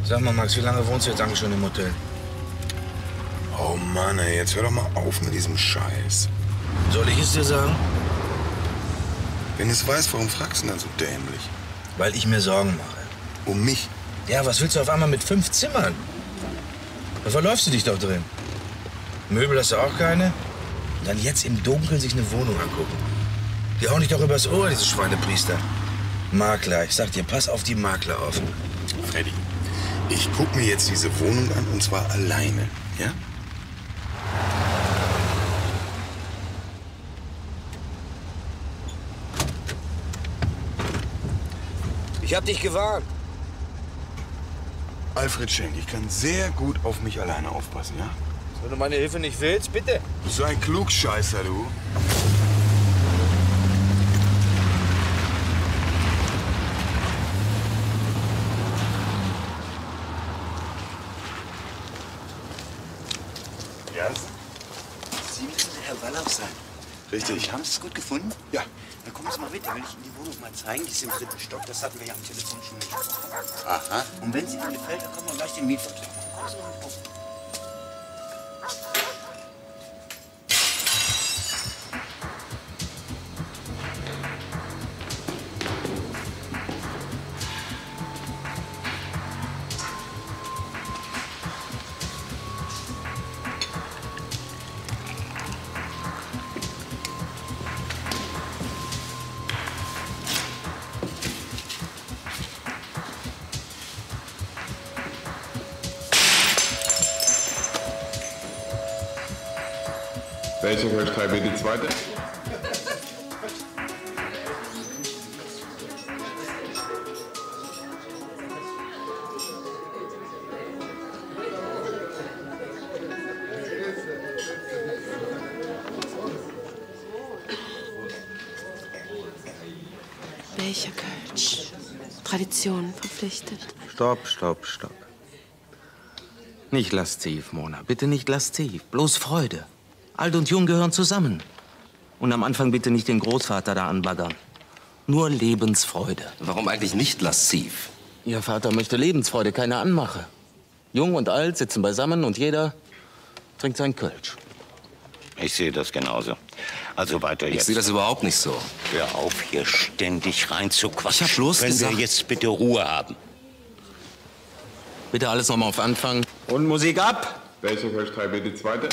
Sag mal, Max, wie lange wohnst du jetzt eigentlich schon im Hotel? Oh Mann, ey, jetzt hör doch mal auf mit diesem Scheiß. Soll ich es dir sagen? Wenn du es weißt, warum fragst du denn dann so dämlich? Weil ich mir Sorgen mache. Um mich? Ja, was willst du auf einmal mit 5 Zimmern? Da verläufst du dich doch drin. Möbel hast du auch keine? Und dann jetzt im Dunkeln sich eine Wohnung angucken. Die hauen dich doch übers Ohr, diese Schweinepriester. Makler, ich sag dir, pass auf die Makler auf. Freddy, ich guck mir jetzt diese Wohnung an und zwar alleine, ja? Ich hab dich gewarnt. Alfred Schenk, ich kann sehr gut auf mich alleine aufpassen, ja? Wenn du meine Hilfe nicht willst, bitte. Du bist so ein Klugscheißer, du. Ernst? Sie müssen der Herr Wallach sein. Richtig. Haben Sie es gut gefunden? Ja. Dann kommen Sie mal mit, dann will ich Ihnen die Wohnung mal zeigen. Die ist im 3. Stock, das hatten wir ja am Telefon schon besprochen. Aha. Und wenn sie Ihnen gefällt, dann können wir gleich den Mietvertrag machen. Kommen Sie mal mit gucken. Welche Kölsch bitte die zweite? Welcher Kölsch? Tradition verpflichtet. Stopp, stopp, stopp. Nicht lasziv, Mona. Bitte nicht lasziv. Bloß Freude. Alt und jung gehören zusammen. Und am Anfang bitte nicht den Großvater da anbaggern. Nur Lebensfreude. Warum eigentlich nicht lasziv? Ihr Vater möchte Lebensfreude, keine Anmache. Jung und alt sitzen beisammen und jeder trinkt sein Kölsch. Ich sehe das genauso. Also weiter jetzt. Ich sehe das überhaupt nicht so. Hör auf, hier ständig reinzuquatschen. Ich hab bloß Können gesagt... wir jetzt bitte Ruhe haben? Bitte alles nochmal auf Anfang. Und Musik ab! Welche Kölsch bitte die zweite?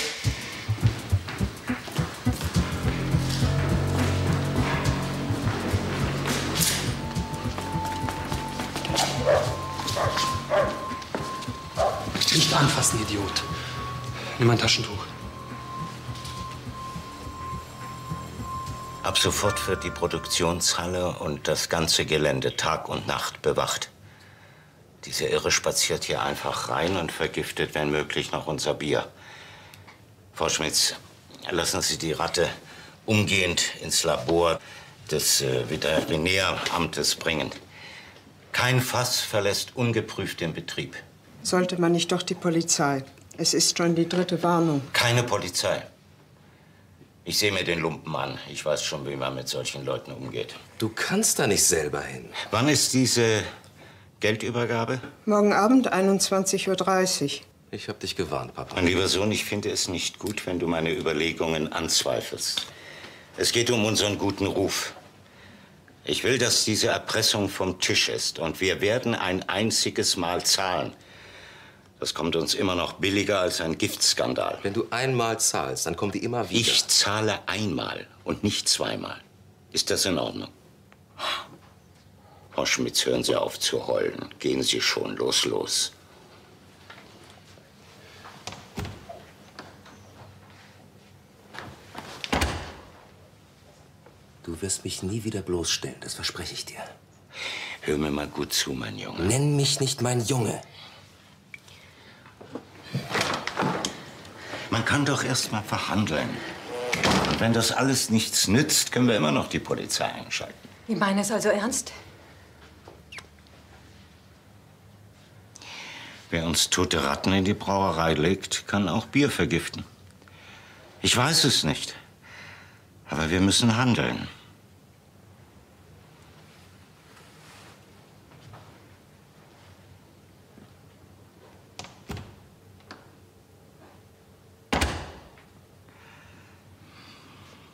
Nicht anfassen, Idiot. Nimm ein Taschentuch. Ab sofort wird die Produktionshalle und das ganze Gelände Tag und Nacht bewacht. Diese Irre spaziert hier einfach rein und vergiftet, wenn möglich, noch unser Bier. Frau Schmitz, lassen Sie die Ratte umgehend ins Labor des Veterinäramtes bringen. Kein Fass verlässt ungeprüft den Betrieb. Sollte man nicht doch die Polizei? Es ist schon die 3. Warnung. Keine Polizei. Ich sehe mir den Lumpen an. Ich weiß schon, wie man mit solchen Leuten umgeht. Du kannst da nicht selber hin. Wann ist diese Geldübergabe? Morgen Abend 21:30 Uhr. Ich hab dich gewarnt, Papa. Mein lieber Sohn, ich finde es nicht gut, wenn du meine Überlegungen anzweifelst. Es geht um unseren guten Ruf. Ich will, dass diese Erpressung vom Tisch ist. Und wir werden ein einziges Mal zahlen. Das kommt uns immer noch billiger als ein Giftskandal. Wenn du einmal zahlst, dann kommen die immer wieder. Ich zahle einmal und nicht zweimal. Ist das in Ordnung? Frau Schmitz, hören Sie auf zu heulen. Gehen Sie schon. Los, los. Du wirst mich nie wieder bloßstellen, das verspreche ich dir. Hör mir mal gut zu, mein Junge. Nenn mich nicht mein Junge. Man kann doch erst mal verhandeln. Und wenn das alles nichts nützt, können wir immer noch die Polizei einschalten. Sie meinen es also ernst? Wer uns tote Ratten in die Brauerei legt, kann auch Bier vergiften. Ich weiß es nicht. Aber wir müssen handeln.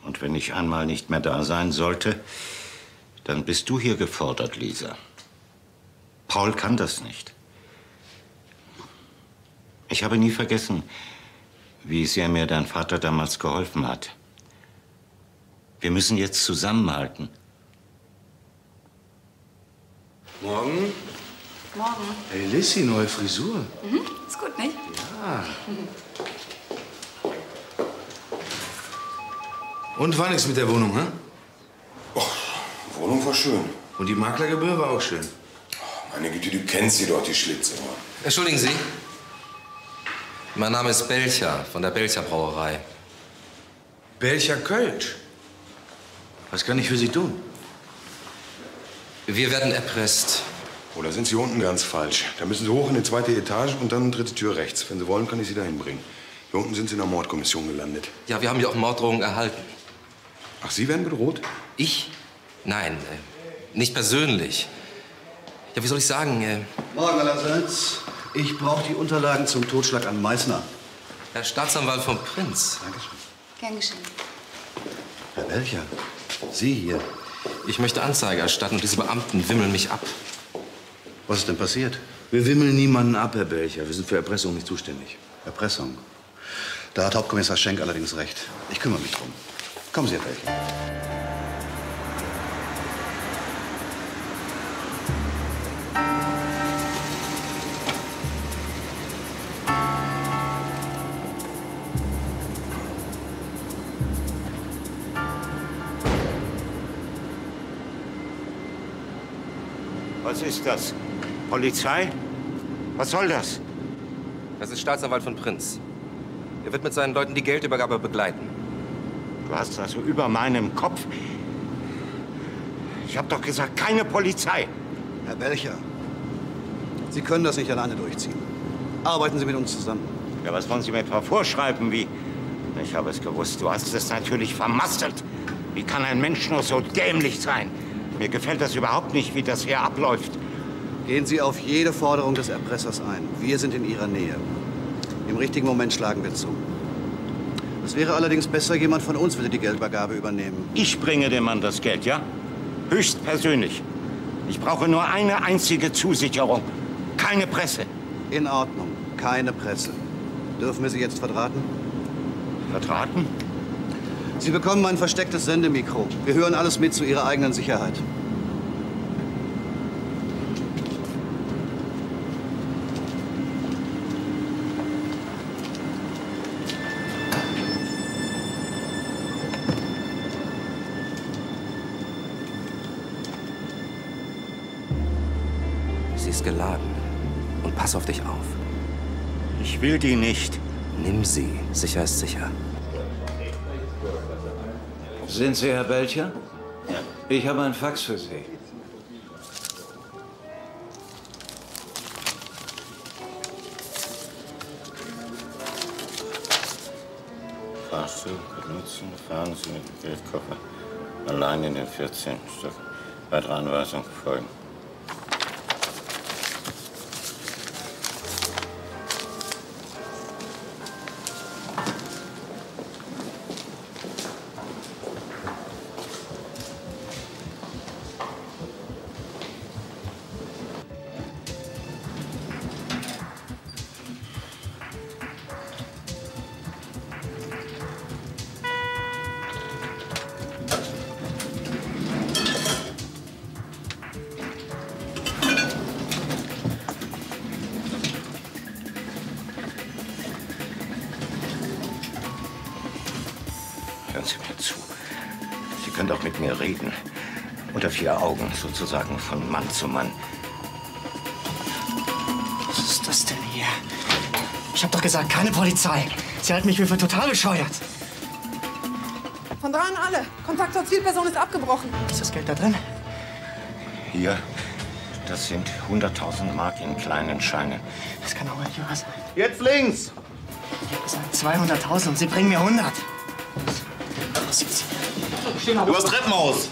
Und wenn ich einmal nicht mehr da sein sollte, dann bist du hier gefordert, Lisa. Paul kann das nicht. Ich habe nie vergessen, wie sehr mir dein Vater damals geholfen hat. Wir müssen jetzt zusammenhalten. Morgen? Morgen. Hey, Lissy, neue Frisur. Mhm. Ist gut, nicht? Ja. Und war nichts mit der Wohnung, hä? Oh, die Wohnung war schön. Und die Maklergebühr war auch schön. Meine Güte, du kennst sie doch, die Schlitze. Entschuldigen Sie. Mein Name ist Belcher von der Belcher Brauerei. Belcher Kölsch. Was kann ich für Sie tun? Wir werden erpresst. Oh, da sind Sie unten ganz falsch. Da müssen Sie hoch in die 2. Etage und dann 3. Tür rechts. Wenn Sie wollen, kann ich Sie dahin bringen. Hier unten sind Sie in der Mordkommission gelandet. Ja, wir haben hier auch Morddrohungen erhalten. Ach, Sie werden bedroht? Ich? Nein, nicht persönlich. Ja, wie soll ich sagen? Morgen allerseits. Ich brauche die Unterlagen zum Totschlag an Meißner. Herr Staatsanwalt vom Prinz. Dankeschön. Gern geschehen. Herr Belcher, Sie hier. Ich möchte Anzeige erstatten und diese Beamten wimmeln mich ab. Was ist denn passiert? Wir wimmeln niemanden ab, Herr Belcher. Wir sind für Erpressung nicht zuständig. Erpressung. Da hat Hauptkommissar Schenk allerdings recht. Ich kümmere mich drum. Kommen Sie, Herr Belcher. Was ist das? Polizei? Was soll das? Das ist Staatsanwalt von Prinz. Er wird mit seinen Leuten die Geldübergabe begleiten. Du hast das also über meinem Kopf. Ich habe doch gesagt, keine Polizei. Herr Belcher, Sie können das nicht alleine durchziehen. Arbeiten Sie mit uns zusammen. Ja, was wollen Sie mir etwa vorschreiben, wie? Ich habe es gewusst. Du hast es natürlich vermasselt. Wie kann ein Mensch nur so dämlich sein? Mir gefällt das überhaupt nicht, wie das hier abläuft. Gehen Sie auf jede Forderung des Erpressers ein. Wir sind in Ihrer Nähe. Im richtigen Moment schlagen wir zu. Es wäre allerdings besser, jemand von uns würde die Geldübergabe übernehmen. Ich bringe dem Mann das Geld, ja? Höchstpersönlich. Ich brauche nur eine einzige Zusicherung. Keine Presse. In Ordnung. Keine Presse. Dürfen wir Sie jetzt verdrahten? Verdrahten? Sie bekommen ein verstecktes Sendemikro. Wir hören alles mit zu Ihrer eigenen Sicherheit. Sie ist geladen. Und pass auf dich auf. Ich will die nicht. Nimm sie. Sicher ist sicher. Sind Sie Herr Belcher? Ja. Ich habe einen Fax für Sie. Fahrstuhl benutzen, fahren Sie mit dem Geldkoffer allein in den 14. Stock. Weitere Anweisungen folgen. Hören Sie mir zu. Sie können doch mit mir reden. Unter 4 Augen, sozusagen von Mann zu Mann. Was ist das denn hier? Ich hab doch gesagt, keine Polizei. Sie halten mich für total bescheuert. Von da an alle. Kontakt zur Zielperson ist abgebrochen. Ist das Geld da drin? Hier, das sind 100.000 Mark in kleinen Scheinen. Das kann auch nicht wahr sein. Jetzt links! Ich hab gesagt 200.000 und Sie bringen mir 100. Was jetzt hier? Übers Treppenhaus!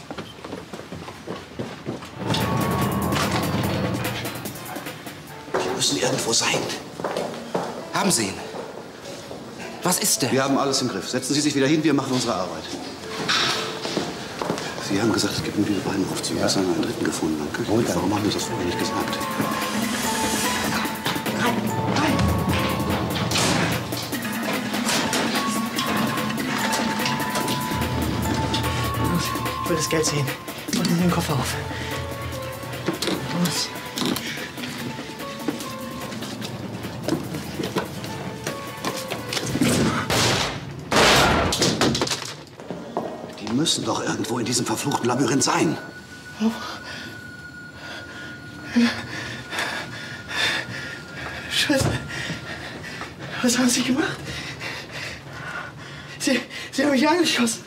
Die müssen irgendwo sein. Haben Sie ihn? Was ist denn? Wir haben alles im Griff. Setzen Sie sich wieder hin, wir machen unsere Arbeit. Sie haben gesagt, es gibt nur diese beiden Aufzüge. Es haben einen dritten gefunden am Küchenlift. Warum haben Sie das vorher nicht gesagt? Ich will das Geld sehen. Machen Sie den Koffer auf. Los. Die müssen doch irgendwo in diesem verfluchten Labyrinth sein. Oh. Scheiße. Was haben Sie gemacht? Sie haben mich angeschossen.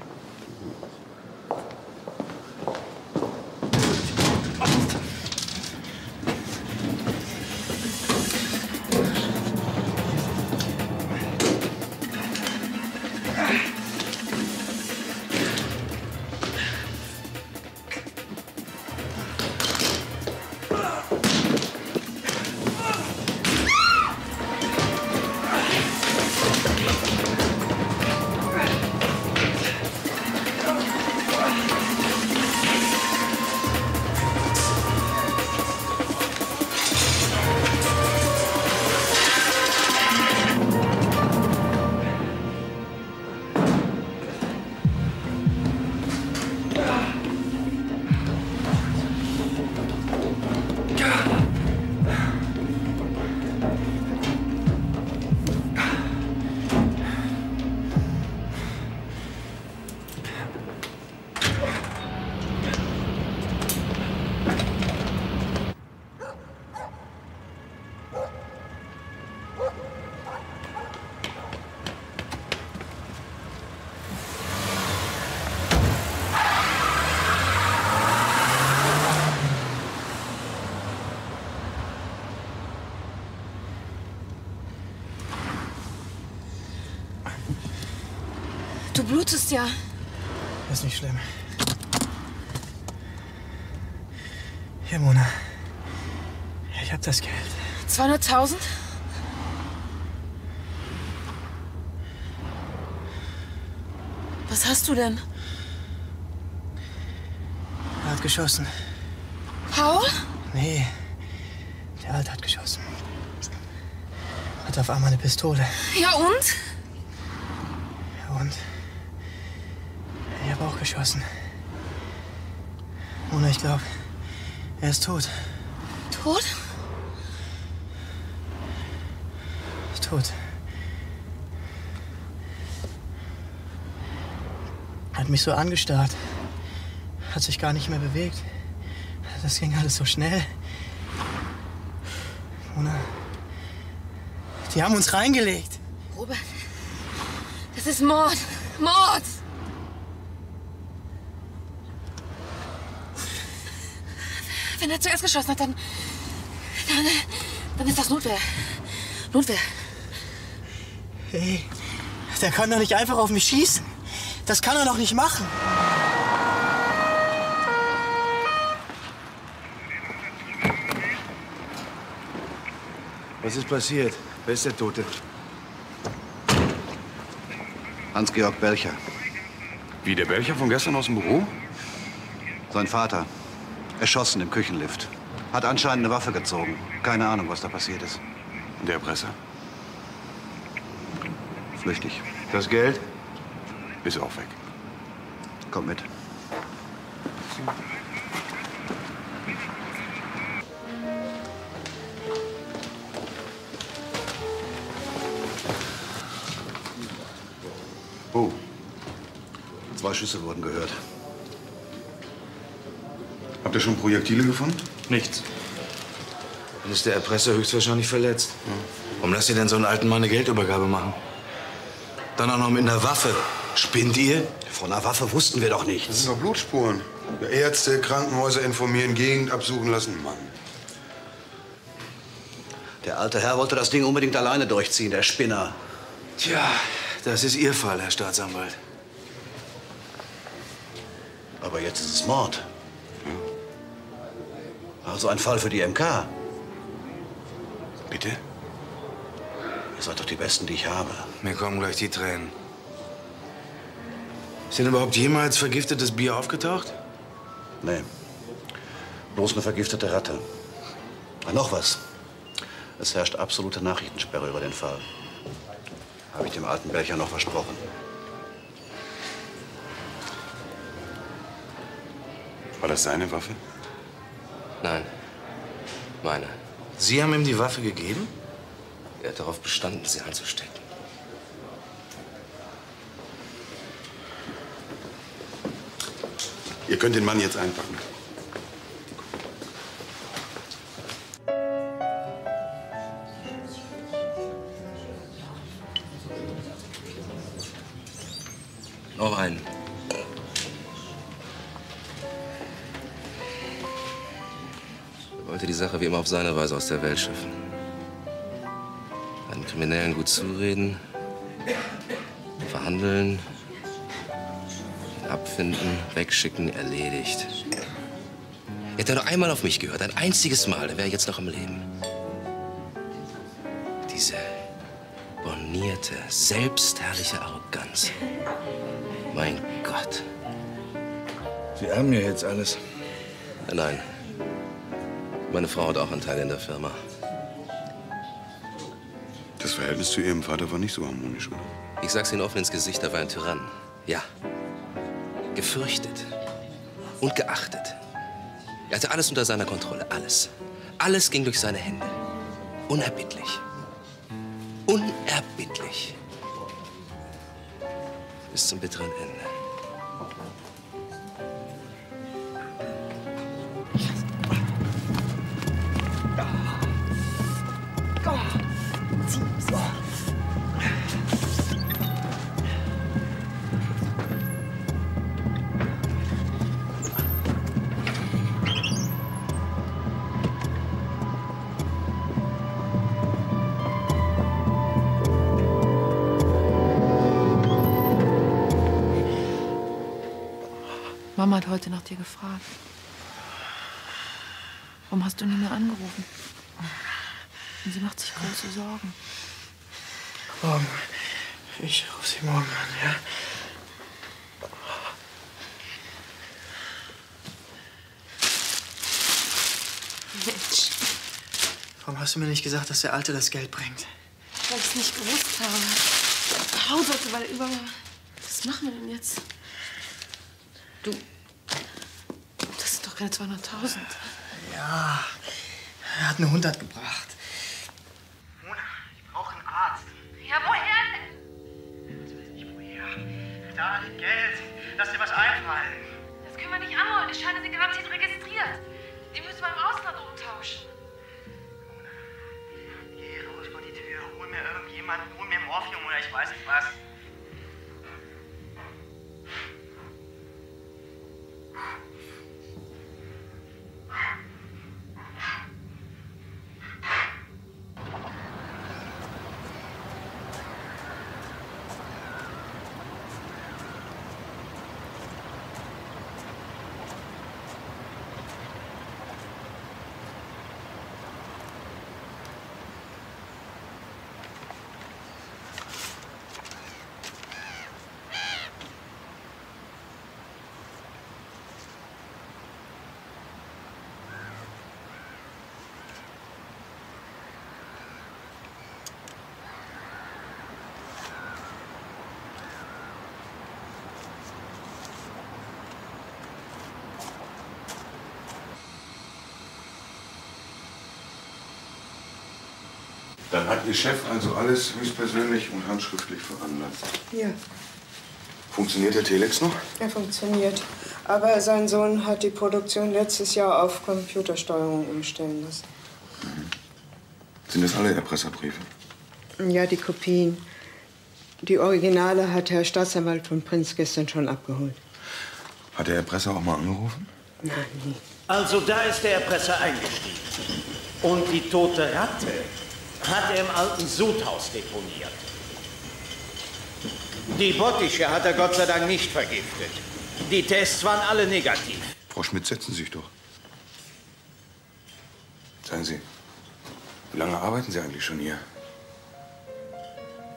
Du blutest ja. Das ist nicht schlimm. Hier, Mona. Ich hab das Geld. 200.000? Was hast du denn? Er hat geschossen. Paul? Nee, der Alte hat geschossen. Hat auf einmal eine Pistole. Ja und? Ja und? Ich habe auch geschossen. Mona, ich glaube, er ist tot. Tot? Tot. Hat mich so angestarrt. Hat sich gar nicht mehr bewegt. Das ging alles so schnell. Mona, die haben uns reingelegt. Robert, das ist Mord. Mord! Wenn er zuerst geschossen hat, dann ist das Notwehr. Notwehr. Hey, der kann doch nicht einfach auf mich schießen. Das kann er doch nicht machen. Was ist passiert? Wer ist der Tote? Hans-Georg Belcher. Wie, der Belcher von gestern aus dem Büro? Sein Vater. Erschossen im Küchenlift. Hat anscheinend eine Waffe gezogen. Keine Ahnung, was da passiert ist. Und der Erpresser? Flüchtig. Das Geld? Ist auch weg. Kommt mit. Oh. 2 Schüsse wurden gehört. Habt ihr schon Projektile gefunden? Nichts. Dann ist der Erpresser höchstwahrscheinlich verletzt. Warum lasst ihr denn so einen alten Mann eine Geldübergabe machen? Dann auch noch mit einer Waffe. Spinnt ihr? Von einer Waffe wussten wir doch nichts. Das sind doch Blutspuren. Ärzte, Krankenhäuser informieren, Gegend absuchen lassen. Mann. Der alte Herr wollte das Ding unbedingt alleine durchziehen, der Spinner. Tja, das ist Ihr Fall, Herr Staatsanwalt. Aber jetzt ist es Mord. Also ein Fall für die MK. Bitte? Ihr seid doch die Besten, die ich habe. Mir kommen gleich die Tränen. Ist denn überhaupt jemals vergiftetes Bier aufgetaucht? Nee. Bloß eine vergiftete Ratte. Ach, noch was. Es herrscht absolute Nachrichtensperre über den Fall. Habe ich dem alten Belcher noch versprochen. War das seine Waffe? Nein, meine. Sie haben ihm die Waffe gegeben? Er hat darauf bestanden, sie anzustecken. Ihr könnt den Mann jetzt einpacken. Noch einen. Er wollte die Sache wie immer auf seine Weise aus der Welt schaffen. Einen Kriminellen gut zureden, verhandeln, ihn abfinden, wegschicken, erledigt. Hätte er noch einmal auf mich gehört, ein einziges Mal, dann wäre er jetzt noch am Leben. Diese bornierte, selbstherrliche Arroganz. Mein Gott. Sie haben ja jetzt alles. Nein. Meine Frau hat auch Anteile in der Firma. Das Verhältnis zu Ihrem Vater war nicht so harmonisch, oder? Ich sag's Ihnen offen ins Gesicht, er war ein Tyrann. Ja. Gefürchtet. Und geachtet. Er hatte alles unter seiner Kontrolle. Alles. Alles ging durch seine Hände. Unerbittlich. Unerbittlich. Bis zum bitteren Ende. Mama hat heute nach dir gefragt. Warum hast du nie mehr angerufen? Und sie macht sich große Sorgen. Morgen. Ich rufe sie morgen an, ja? Mensch, Warum hast du mir nicht gesagt, dass der Alte das Geld bringt? weil ich es nicht gewusst habe. Nach Hause hatte, weil übermorgen. Was machen wir denn jetzt? Du, das sind doch keine 200.000. Ja, er hat eine 100 gebracht. Mona, ich brauche einen Arzt. Ja, woher denn? Ich weiß nicht woher. Da liegt Geld. Lass dir was einfallen. Das können wir nicht anholen. Die Scheine sind garantiert registriert. Die müssen wir im Ausland umtauschen. Geh raus vor die Tür. Hol mir irgendjemanden. Hol mir Morphium oder ich weiß nicht was. Dann hat Ihr Chef also alles höchstpersönlich und handschriftlich veranlasst. Ja, Funktioniert der Telex noch? er funktioniert. Aber sein Sohn hat die Produktion letztes Jahr auf Computersteuerung umstellen lassen. Sind das alle Erpresserbriefe? Ja, die Kopien. Die Originale hat Herr Staatsanwalt von Prinz gestern schon abgeholt. Hat der Erpresser auch mal angerufen? Nein, nie. Also da ist der Erpresser eingestiegen. Und die tote Ratte hat er im alten Sudhaus deponiert. Die Bottische hat er Gott sei Dank nicht vergiftet. Die Tests waren alle negativ. Frau Schmidt, setzen Sie sich doch. Sagen Sie, wie lange arbeiten Sie eigentlich schon hier?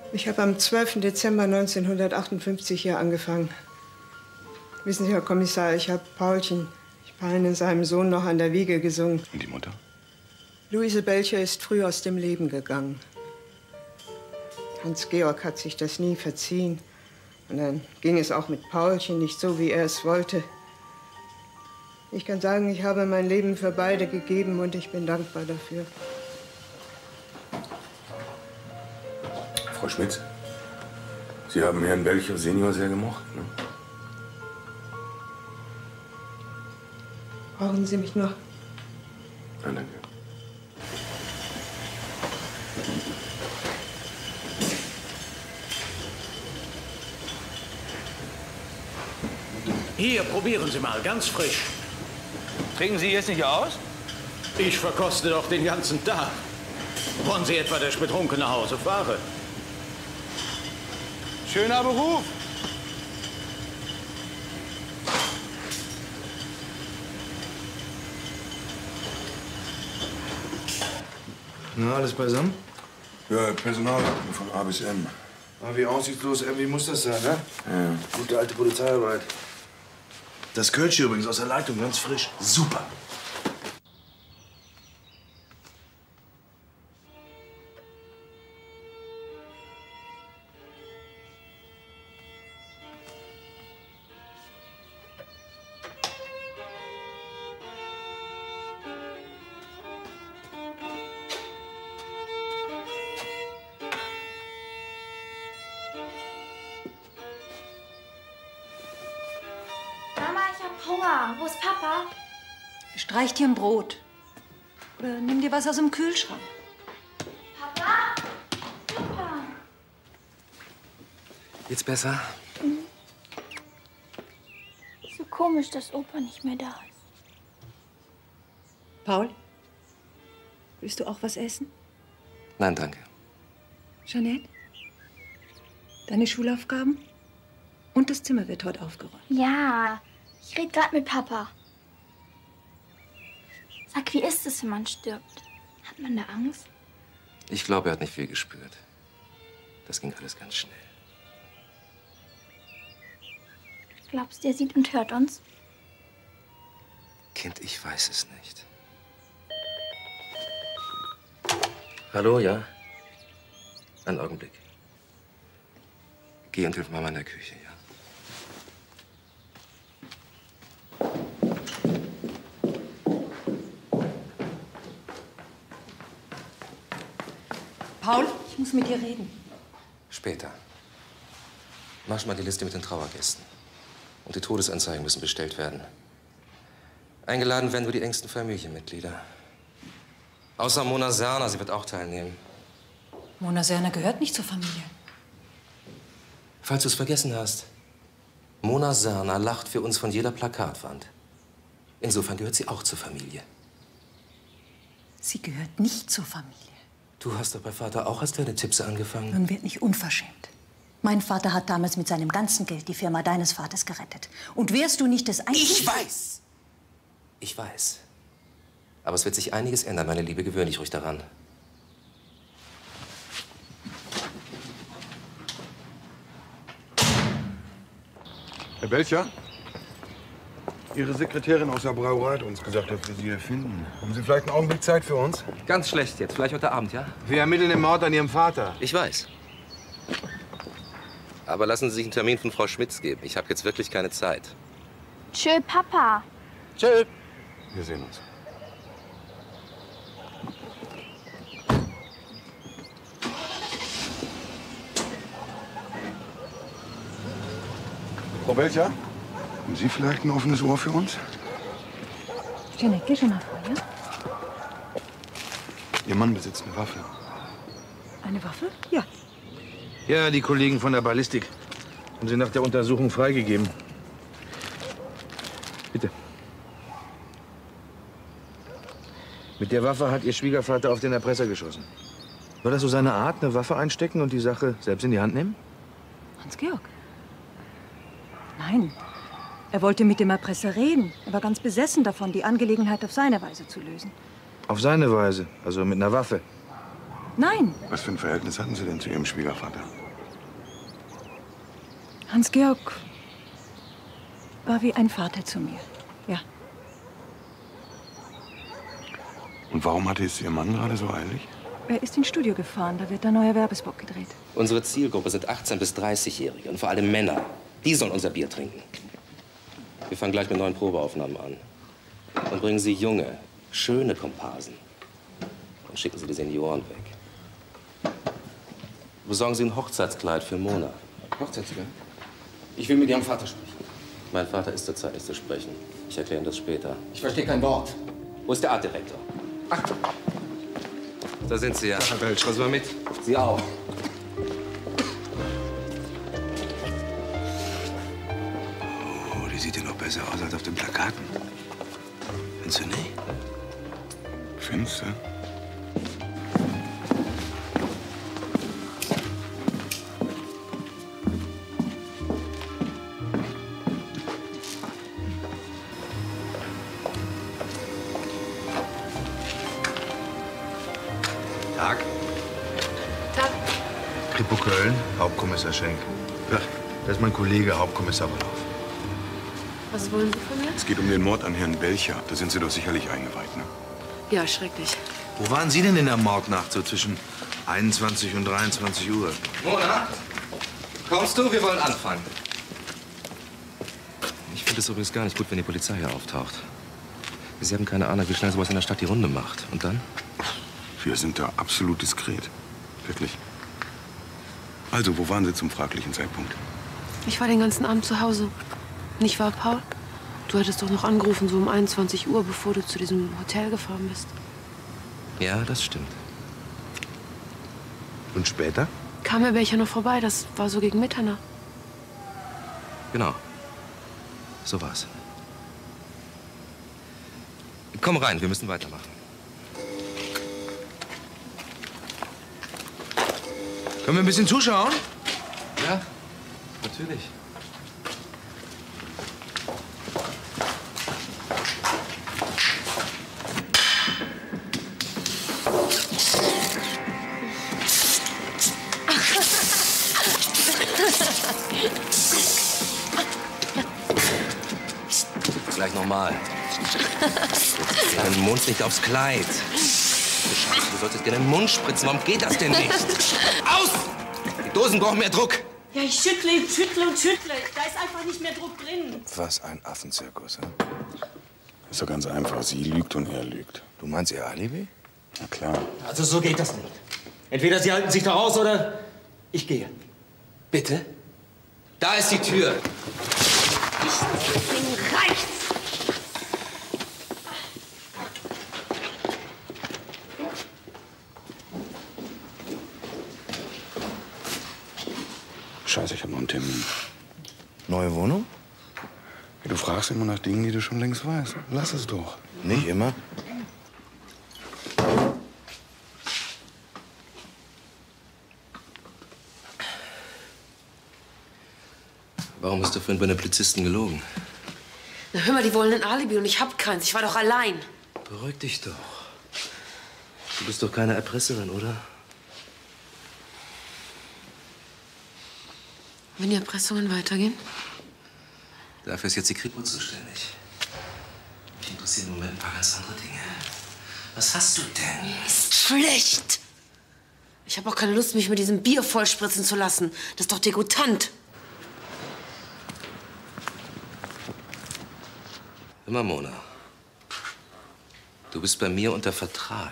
Ich habe am 12. Dezember 1958 hier angefangen. Wissen Sie, Herr Kommissar, ich habe Paulchen, in seinem Sohn, noch an der Wiege gesungen. Und die Mutter? Luise Belcher ist früh aus dem Leben gegangen. Hans-Georg hat sich das nie verziehen. Und dann ging es auch mit Paulchen nicht so, wie er es wollte. Ich kann sagen, ich habe mein Leben für beide gegeben und ich bin dankbar dafür. Frau Schmitz, Sie haben Herrn Belcher Senior sehr gemocht, ne? Brauchen Sie mich noch? Nein, danke. Hier, probieren Sie mal, ganz frisch. Trinken Sie jetzt nicht aus? Ich verkoste doch den ganzen Tag. Wollen Sie etwa, dass ich betrunken nach Hause fahre? Schöner Beruf. Na, alles beisammen? Ja, Personalakten von A bis M. Aber wie aussichtslos irgendwie muss das sein, ne? Ja. Gute alte Polizeiarbeit. Das Kölsch hier übrigens aus der Leitung, ganz frisch. Super. Mama, ich hab Hunger. Wo ist Papa? Streich dir ein Brot. Oder nimm dir was aus dem Kühlschrank. Papa? Papa. Jetzt besser? So komisch, dass Opa nicht mehr da ist. Paul, willst du auch was essen? Nein, danke. Jeanette? Deine Schulaufgaben? Und das Zimmer wird heute aufgeräumt. Ja, ich rede gerade mit Papa. Sag, wie ist es, wenn man stirbt? Hat man da Angst? Ich glaube, er hat nicht viel gespürt. Das ging alles ganz schnell. Glaubst du, er sieht und hört uns? Kind, ich weiß es nicht. Hallo, ja? Einen Augenblick. Geh und hilf Mama in der Küche, ja? Paul, ich muss mit dir reden. Später. Mach mal die Liste mit den Trauergästen. Und die Todesanzeigen müssen bestellt werden. Eingeladen werden nur die engsten Familienmitglieder. Außer Mona Serner, sie wird auch teilnehmen. Mona Serner gehört nicht zur Familie. Falls du es vergessen hast, Mona Serner lacht für uns von jeder Plakatwand. Insofern gehört sie auch zur Familie. Sie gehört nicht zur Familie. Du hast doch bei Vater auch als deine Tipse angefangen. Nun wird nicht unverschämt. Mein Vater hat damals mit seinem ganzen Geld die Firma deines Vaters gerettet. Und wärst du nicht das Einzige... Ich weiß! Ich weiß. Aber es wird sich einiges ändern, meine Liebe. Gewöhn dich ruhig daran. Herr Belcher? Ihre Sekretärin aus der Brauerei hat uns gesagt, dass wir Sie hier finden. Haben Sie vielleicht einen Augenblick Zeit für uns? Ganz schlecht jetzt. Vielleicht heute Abend, ja? Wir ermitteln den Mord an Ihrem Vater. Ich weiß. Aber lassen Sie sich einen Termin von Frau Schmitz geben. Ich habe jetzt wirklich keine Zeit. Tschö, Papa. Tschö. Wir sehen uns. Frau Belcher, haben Sie vielleicht ein offenes Ohr für uns? Jeanette, geh schon mal vor, ja? Ihr Mann besitzt eine Waffe. Eine Waffe? Ja. Ja, die Kollegen von der Ballistik haben sie nach der Untersuchung freigegeben. Bitte. Mit der Waffe hat Ihr Schwiegervater auf den Erpresser geschossen. War das so seine Art, eine Waffe einstecken und die Sache selbst in die Hand nehmen? Hans-Georg? Nein. Er wollte mit dem Erpresser reden. Er war ganz besessen davon, die Angelegenheit auf seine Weise zu lösen. Auf seine Weise, also mit einer Waffe. Nein. Was für ein Verhältnis hatten Sie denn zu Ihrem Schwiegervater? Hans-Georg war wie ein Vater zu mir. Ja. Und warum hatte es Ihr Mann gerade so eilig? Er ist ins Studio gefahren, da wird ein neuer Werbespot gedreht. Unsere Zielgruppe sind 18- bis 30-Jährige und vor allem Männer. Die sollen unser Bier trinken. Wir fangen gleich mit neuen Probeaufnahmen an. Und bringen Sie junge, schöne Komparsen. Und schicken Sie die Senioren weg. Besorgen Sie ein Hochzeitskleid für Mona. Hochzeitskleid? Ich will mit Ihrem Vater sprechen. Mein Vater ist zurzeit nicht zu sprechen. Ich erkläre Ihnen das später. Ich verstehe kein Wort. Wo ist der Artdirektor? Ach. Da sind Sie ja. Herr Welsch, was war mit? Sie auch. Oh, die sieht ja noch besser aus als auf den Plakaten. Findest du nicht? Findest du? Tag. Tag. Kripo Köln, Hauptkommissar Schenk. Ja, das ist mein Kollege, Hauptkommissar Wolf. Was wollen Sie von mir? Es geht um den Mord an Herrn Belcher. Da sind Sie doch sicherlich eingeweiht, ne? Ja, schrecklich. Wo waren Sie denn in der Mordnacht, so zwischen 21 und 23 Uhr? Mona, kommst du? Wir wollen anfangen. Ich finde es übrigens gar nicht gut, wenn die Polizei hier auftaucht. Sie haben keine Ahnung, wie schnell sowas in der Stadt die Runde macht. Und dann? Wir sind da absolut diskret. Wirklich. Also, wo waren Sie zum fraglichen Zeitpunkt? Ich war den ganzen Abend zu Hause. Nicht wahr, Paul? Du hattest doch noch angerufen, so um 21 Uhr, bevor du zu diesem Hotel gefahren bist. Ja, das stimmt. Und später? Kam Herr Belcher noch vorbei, das war so gegen Mitternacht. Genau. So war's. Komm rein, wir müssen weitermachen. Können wir ein bisschen zuschauen? Ja, natürlich. Gleich nochmal. Den Mund nicht aufs Kleid. Du solltest dir den Mund spritzen. Warum geht das denn nicht? Aus! Die Dosen brauchen mehr Druck. Ja, ich schüttle und schüttle und schüttle. Da ist einfach nicht mehr Druck drin. Was ein Affenzirkus, hm? Ist doch ganz einfach. Sie lügt und er lügt. Du meinst ihr Alibi? Na klar. Also so geht das nicht. Entweder Sie halten sich da raus oder ich gehe. Bitte? Da ist die Tür. Deswegen reicht's. Scheiße, ich habe noch einen Termin. Neue Wohnung? Du fragst immer nach Dingen, die du schon längst weißt. Lass es doch. Nicht immer. Warum hast du vorhin bei den Polizisten gelogen? Na hör mal, die wollen ein Alibi und ich hab keins. Ich war doch allein. Beruhig dich doch. Du bist doch keine Erpresserin, oder? Wenn die Erpressungen weitergehen? Dafür ist jetzt die Kripo zuständig. Mich interessieren im Moment ein paar ganz andere Dinge. Was hast du denn? Ist schlecht. Ich habe auch keine Lust, mich mit diesem Bier vollspritzen zu lassen. Das ist doch degutant. Hör mal, Mona. Du bist bei mir unter Vertrag.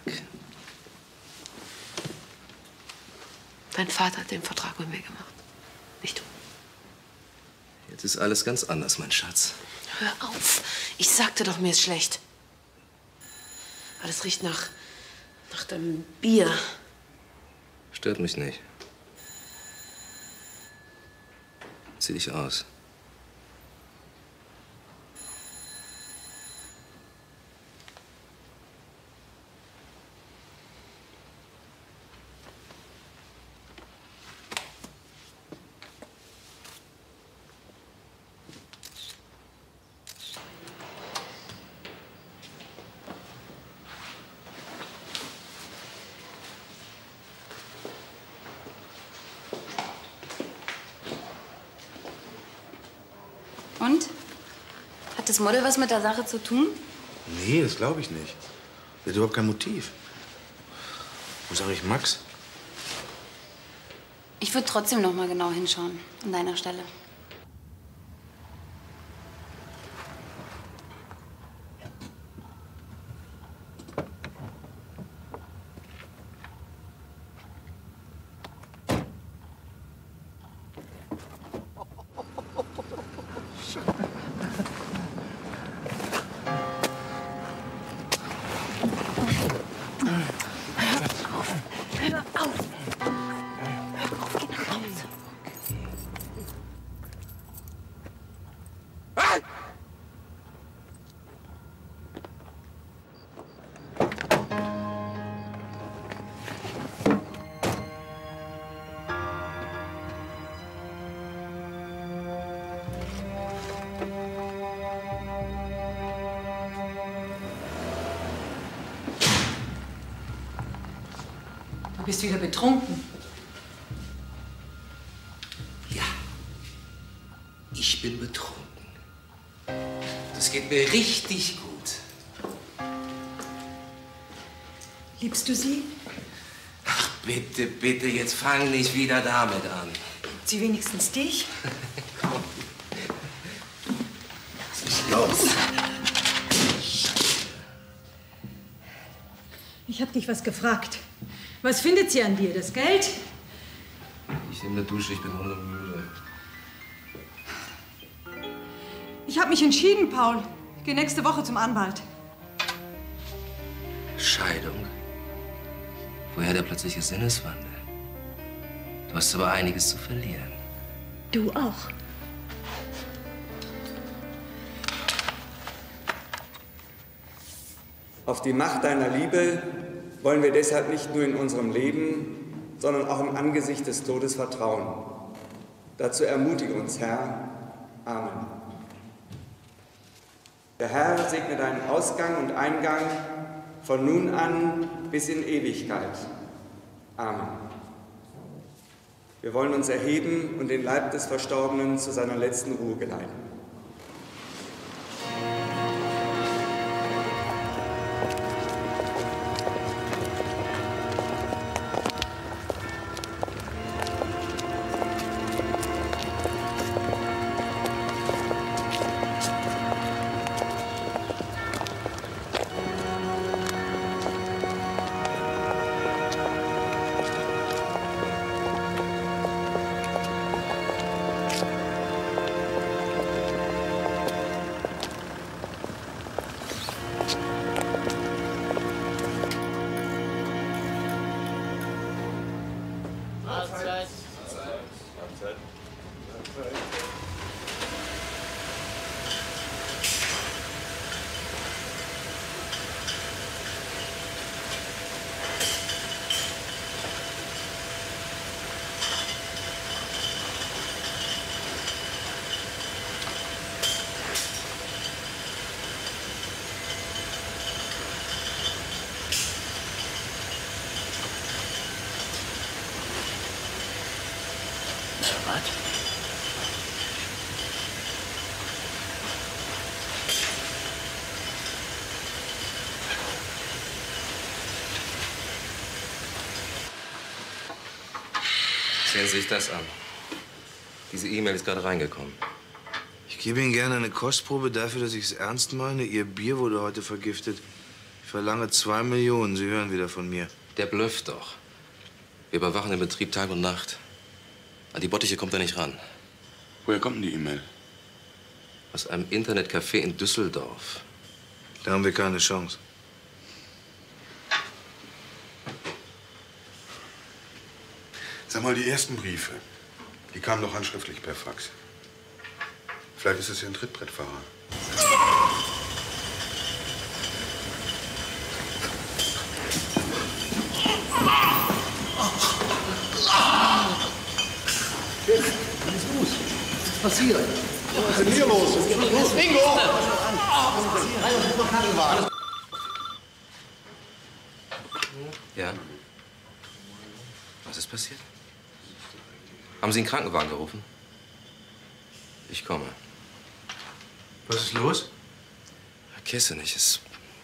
Dein Vater hat den Vertrag mit mir gemacht. Nicht du. Jetzt ist alles ganz anders, mein Schatz. Hör auf. Ich sagte doch, mir ist schlecht. Alles riecht nach deinem Bier. Stört mich nicht. Zieh dich aus. Und? Hat das Model was mit der Sache zu tun? Nee, das glaube ich nicht. Sie hat überhaupt kein Motiv. Wo sage ich Max? Ich würde trotzdem noch mal genau hinschauen, an deiner Stelle. Du bist wieder betrunken. Ja, ich bin betrunken. Das geht mir richtig gut. Liebst du sie? Ach, bitte, bitte, jetzt fang nicht wieder damit an. Sie wenigstens dich? Komm. Was ist los? Ich hab dich was gefragt. Was findet sie an dir? Das Geld? Ich nehme eine Dusche, ich bin hundemüde. Ich habe mich entschieden, Paul. Ich gehe nächste Woche zum Anwalt. Scheidung? Woher der plötzliche Sinneswandel? Du hast aber einiges zu verlieren. Du auch. Auf die Macht deiner Liebe wollen wir deshalb nicht nur in unserem Leben, sondern auch im Angesicht des Todes vertrauen. Dazu ermutige uns, Herr. Amen. Der Herr segne deinen Ausgang und Eingang von nun an bis in Ewigkeit. Amen. Wir wollen uns erheben und den Leib des Verstorbenen zu seiner letzten Ruhe geleiten. Sehen Sie sich das an. Diese E-Mail ist gerade reingekommen. Ich gebe Ihnen gerne eine Kostprobe dafür, dass ich es ernst meine. Ihr Bier wurde heute vergiftet. Ich verlange 2 Millionen. Sie hören wieder von mir. Der blufft doch. Wir überwachen den Betrieb Tag und Nacht. An die Bottiche kommt er nicht ran. Woher kommt denn die E-Mail? Aus einem Internetcafé in Düsseldorf. Da haben wir keine Chance. Sag mal, die ersten Briefe, die kamen doch handschriftlich per Fax. Vielleicht ist es ja ein Trittbrettfahrer. Was ist los? Was ist passiert? Was ist denn hier los? Los, Bingo! Ja? Was ist passiert? Haben Sie einen Krankenwagen gerufen? Ich komme. Was ist los? Kesse nicht.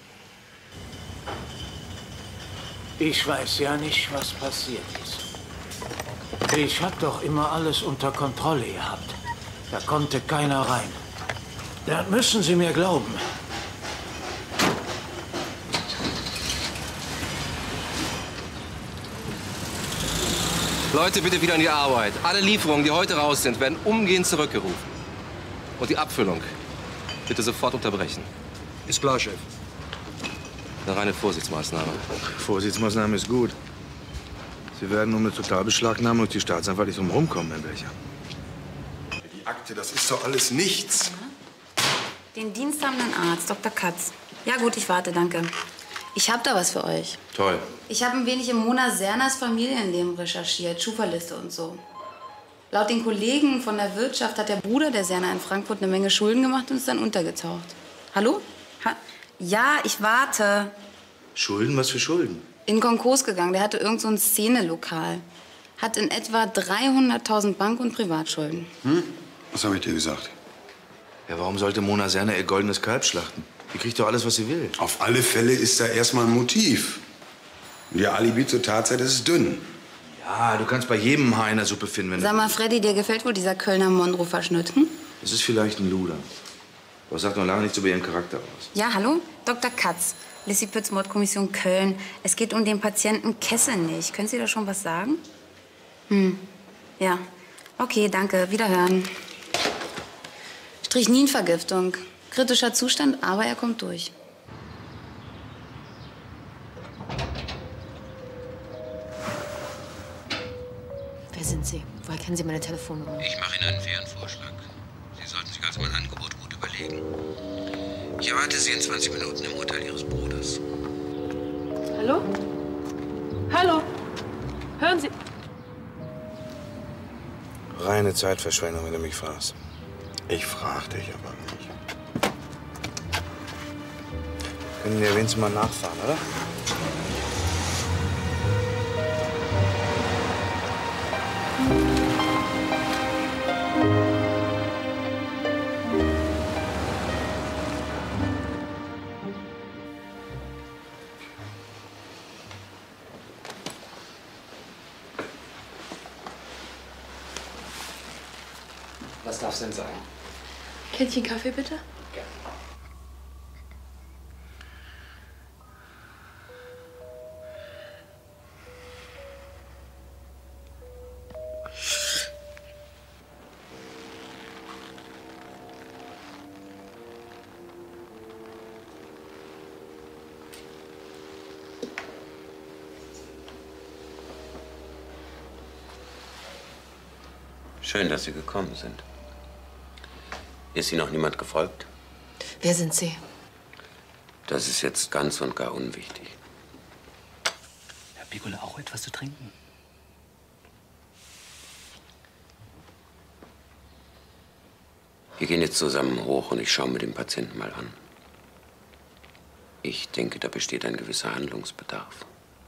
Ich weiß ja nicht, was passiert ist. Ich hab doch immer alles unter Kontrolle gehabt. Da konnte keiner rein. Das müssen Sie mir glauben. Leute, bitte wieder an die Arbeit. Alle Lieferungen, die heute raus sind, werden umgehend zurückgerufen. Und die Abfüllung bitte sofort unterbrechen. Ist klar, Chef. Eine reine Vorsichtsmaßnahme. Vorsichtsmaßnahme ist gut. Sie werden um eine Totalbeschlagnahme durch die Staatsanwalt nicht drum rumkommen, Herr Belcher. Die Akte, das ist doch alles nichts. Den diensthabenden Arzt, Dr. Katz. Ja gut, ich warte, danke. Ich habe da was für euch. Toll. Ich habe ein wenig im Mona Serners Familienleben recherchiert, Schufa-Liste und so. Laut den Kollegen von der Wirtschaft hat der Bruder der Serner in Frankfurt eine Menge Schulden gemacht und ist dann untergetaucht. Hallo? Ja, ich warte. Schulden? Was für Schulden? In Konkurs gegangen. Der hatte irgend so ein Szenelokal. Hat in etwa 300.000 Bank- und Privatschulden. Was habe ich dir gesagt? Ja, warum sollte Mona Serner ihr goldenes Kalb schlachten? Die kriegt doch alles, was sie will. Auf alle Fälle ist da erstmal ein Motiv. Und ihr Alibi zur Tatzeit ist dünn. Ja, du kannst bei jedem Haar in der Suppe finden, wenn Sag mal, Freddy, dir gefällt wohl dieser Kölner Monroe-Verschnitt? Das ist vielleicht ein Luder. Aber sagt noch lange nichts über ihren Charakter aus. Ja, hallo? Dr. Katz, Lissy Pütz, Mordkommission Köln. Es geht um den Patienten Kessenich. Können Sie da schon was sagen? Ja. Okay, danke. Wiederhören. Strychninvergiftung. Kritischer Zustand, aber er kommt durch. Wer sind Sie? Woher kennen Sie meine Telefonnummer? Ich mache Ihnen einen fairen Vorschlag. Sie sollten sich also mein Angebot gut überlegen. Ich erwarte Sie in 20 Minuten im Hotel Ihres Bruders. Hallo? Hallo? Hören Sie? Reine Zeitverschwendung, wenn du mich fragst. Ich frag dich aber nicht. Können wir wenigstens mal nachfahren, oder? Was darf's denn sein? Kännchen Kaffee, bitte? Schön, dass Sie gekommen sind. Ist Ihnen noch niemand gefolgt? Wer sind Sie? Das ist jetzt ganz und gar unwichtig. Herr Bigula, auch etwas zu trinken? Wir gehen jetzt zusammen hoch und ich schaue mir den Patienten mal an. Ich denke, da besteht ein gewisser Handlungsbedarf.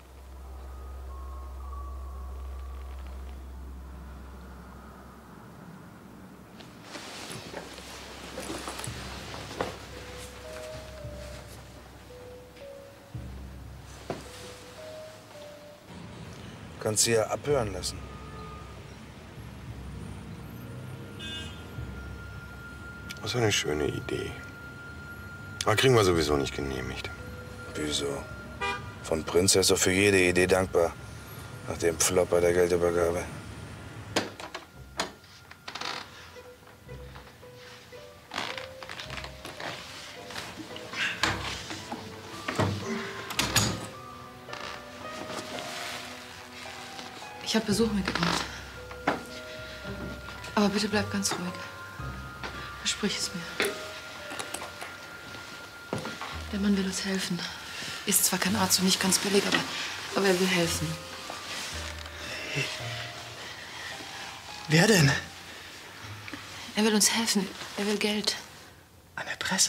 Kannst sie ja abhören lassen. Das ist eine schöne Idee. Aber kriegen wir sowieso nicht genehmigt. Wieso? Von Prinz ist doch für jede Idee dankbar. Nach dem Flop bei der Geldübergabe. Ich habe Besuch mitgebracht. Aber bitte bleib ganz ruhig. Versprich es mir. Der Mann will uns helfen. Ist zwar kein Arzt und nicht ganz billig, aber er will helfen. Wer denn? Er will uns helfen. Er will Geld. Ein Erpresser?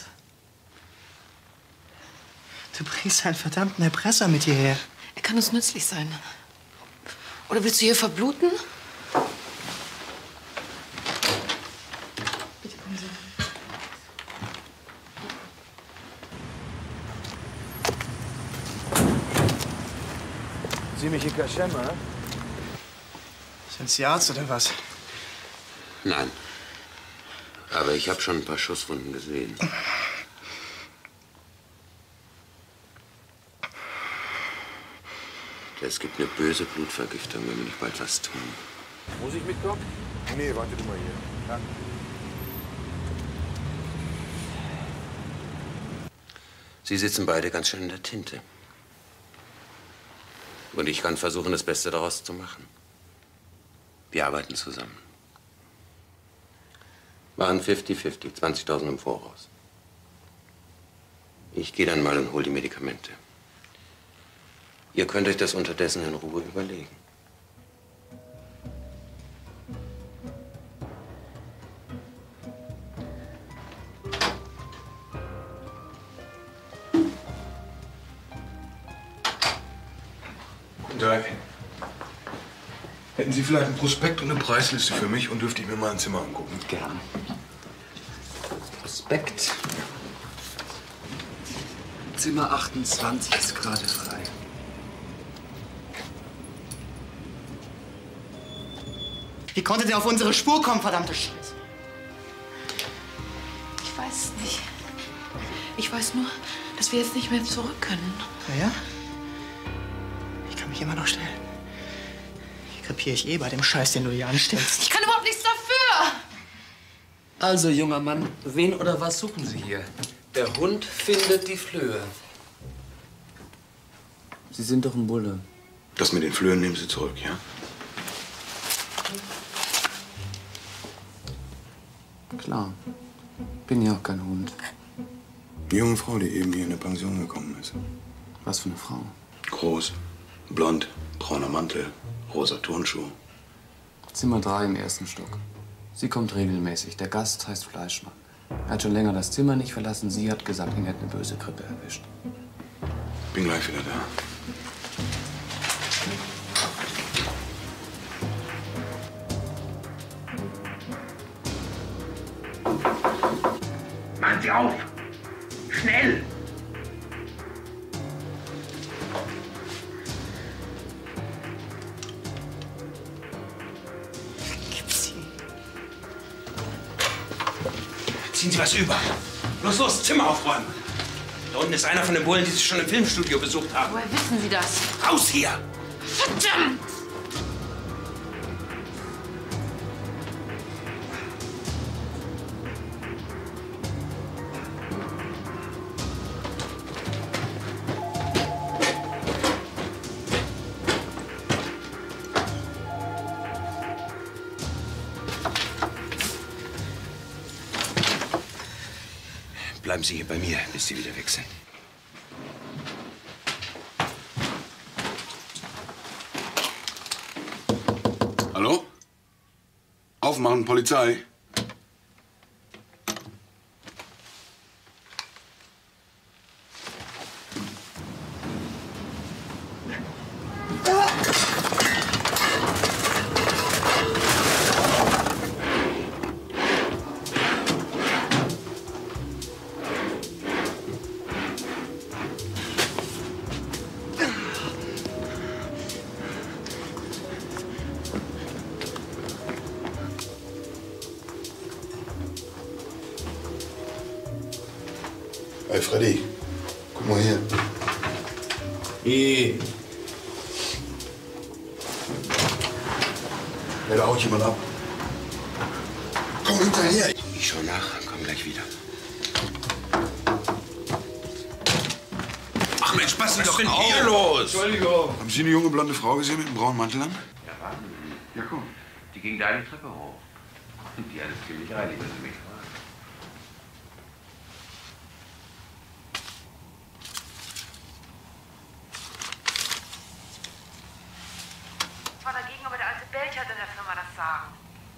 Du bringst einen verdammten Erpresser mit hierher. Er kann uns nützlich sein. Oder willst du hier verbluten? Bitte kommen Sie. ziemliche Kaschemme, hä? Sind Sie Arzt oder was? Nein. Aber ich habe schon ein paar Schusswunden gesehen. Es gibt eine böse Blutvergiftung, wenn wir nicht bald was tun. Muss ich mitkommen? Nee, warte du mal hier. Ja. Sie sitzen beide ganz schön in der Tinte. Und ich kann versuchen, das Beste daraus zu machen. Wir arbeiten zusammen. Waren 50-50, 20.000 im Voraus. Ich gehe dann mal und hol die Medikamente. Ihr könnt euch das unterdessen in Ruhe überlegen. Guten Tag. Hätten Sie vielleicht ein Prospekt und eine Preisliste für mich und dürfte ich mir mal ein Zimmer angucken? Gern. Prospekt. Zimmer 28 ist gerade frei. Wie konnte der auf unsere Spur kommen, verdammte Scheiße? Ich weiß nicht. Ich weiß nur, dass wir jetzt nicht mehr zurück können. Na ja? Ich kann mich immer noch stellen. Hier krepiere ich eh bei dem Scheiß, den du hier anstellst. Ich kann überhaupt nichts dafür! Also, junger Mann, wen oder was suchen Sie hier? Der Hund findet die Flöhe. Sie sind doch ein Bulle. Das mit den Flöhen nehmen Sie zurück, ja? Klar. Bin ja auch kein Hund. Die junge Frau, die eben hier in eine Pension gekommen ist. Was für eine Frau? Groß, blond, brauner Mantel, rosa Turnschuh. Zimmer 3 im 1. Stock. Sie kommt regelmäßig. Der Gast heißt Fleischmann. Er hat schon länger das Zimmer nicht verlassen. Sie hat gesagt, ihn hätte eine böse Grippe erwischt. Bin gleich wieder da. Machen Sie auf! Schnell! Ziehen Sie was über. Los, Zimmer aufräumen. Da unten ist einer von den Bullen, die Sie schon im Filmstudio besucht haben. Woher wissen Sie das? Raus hier! Verdammt! Bleiben Sie hier bei mir, bis Sie wieder weg sind. Hallo? Aufmachen, Polizei. Hey, Freddy, guck mal hier. Ja, da haut jemand ab. Komm hinterher. Ich schau nach, komm gleich wieder. Ach Mensch, was ist denn hier los? Entschuldigung. Haben Sie eine junge blonde Frau gesehen mit einem braunen Mantel an? Ja, warten Sie. Ja, komm. Die ging da die Treppe hoch. Die alles ziemlich reinig, wenn Sie mich fragen. Ich war dagegen, aber der alte Belcher hat in der Firma das Sagen.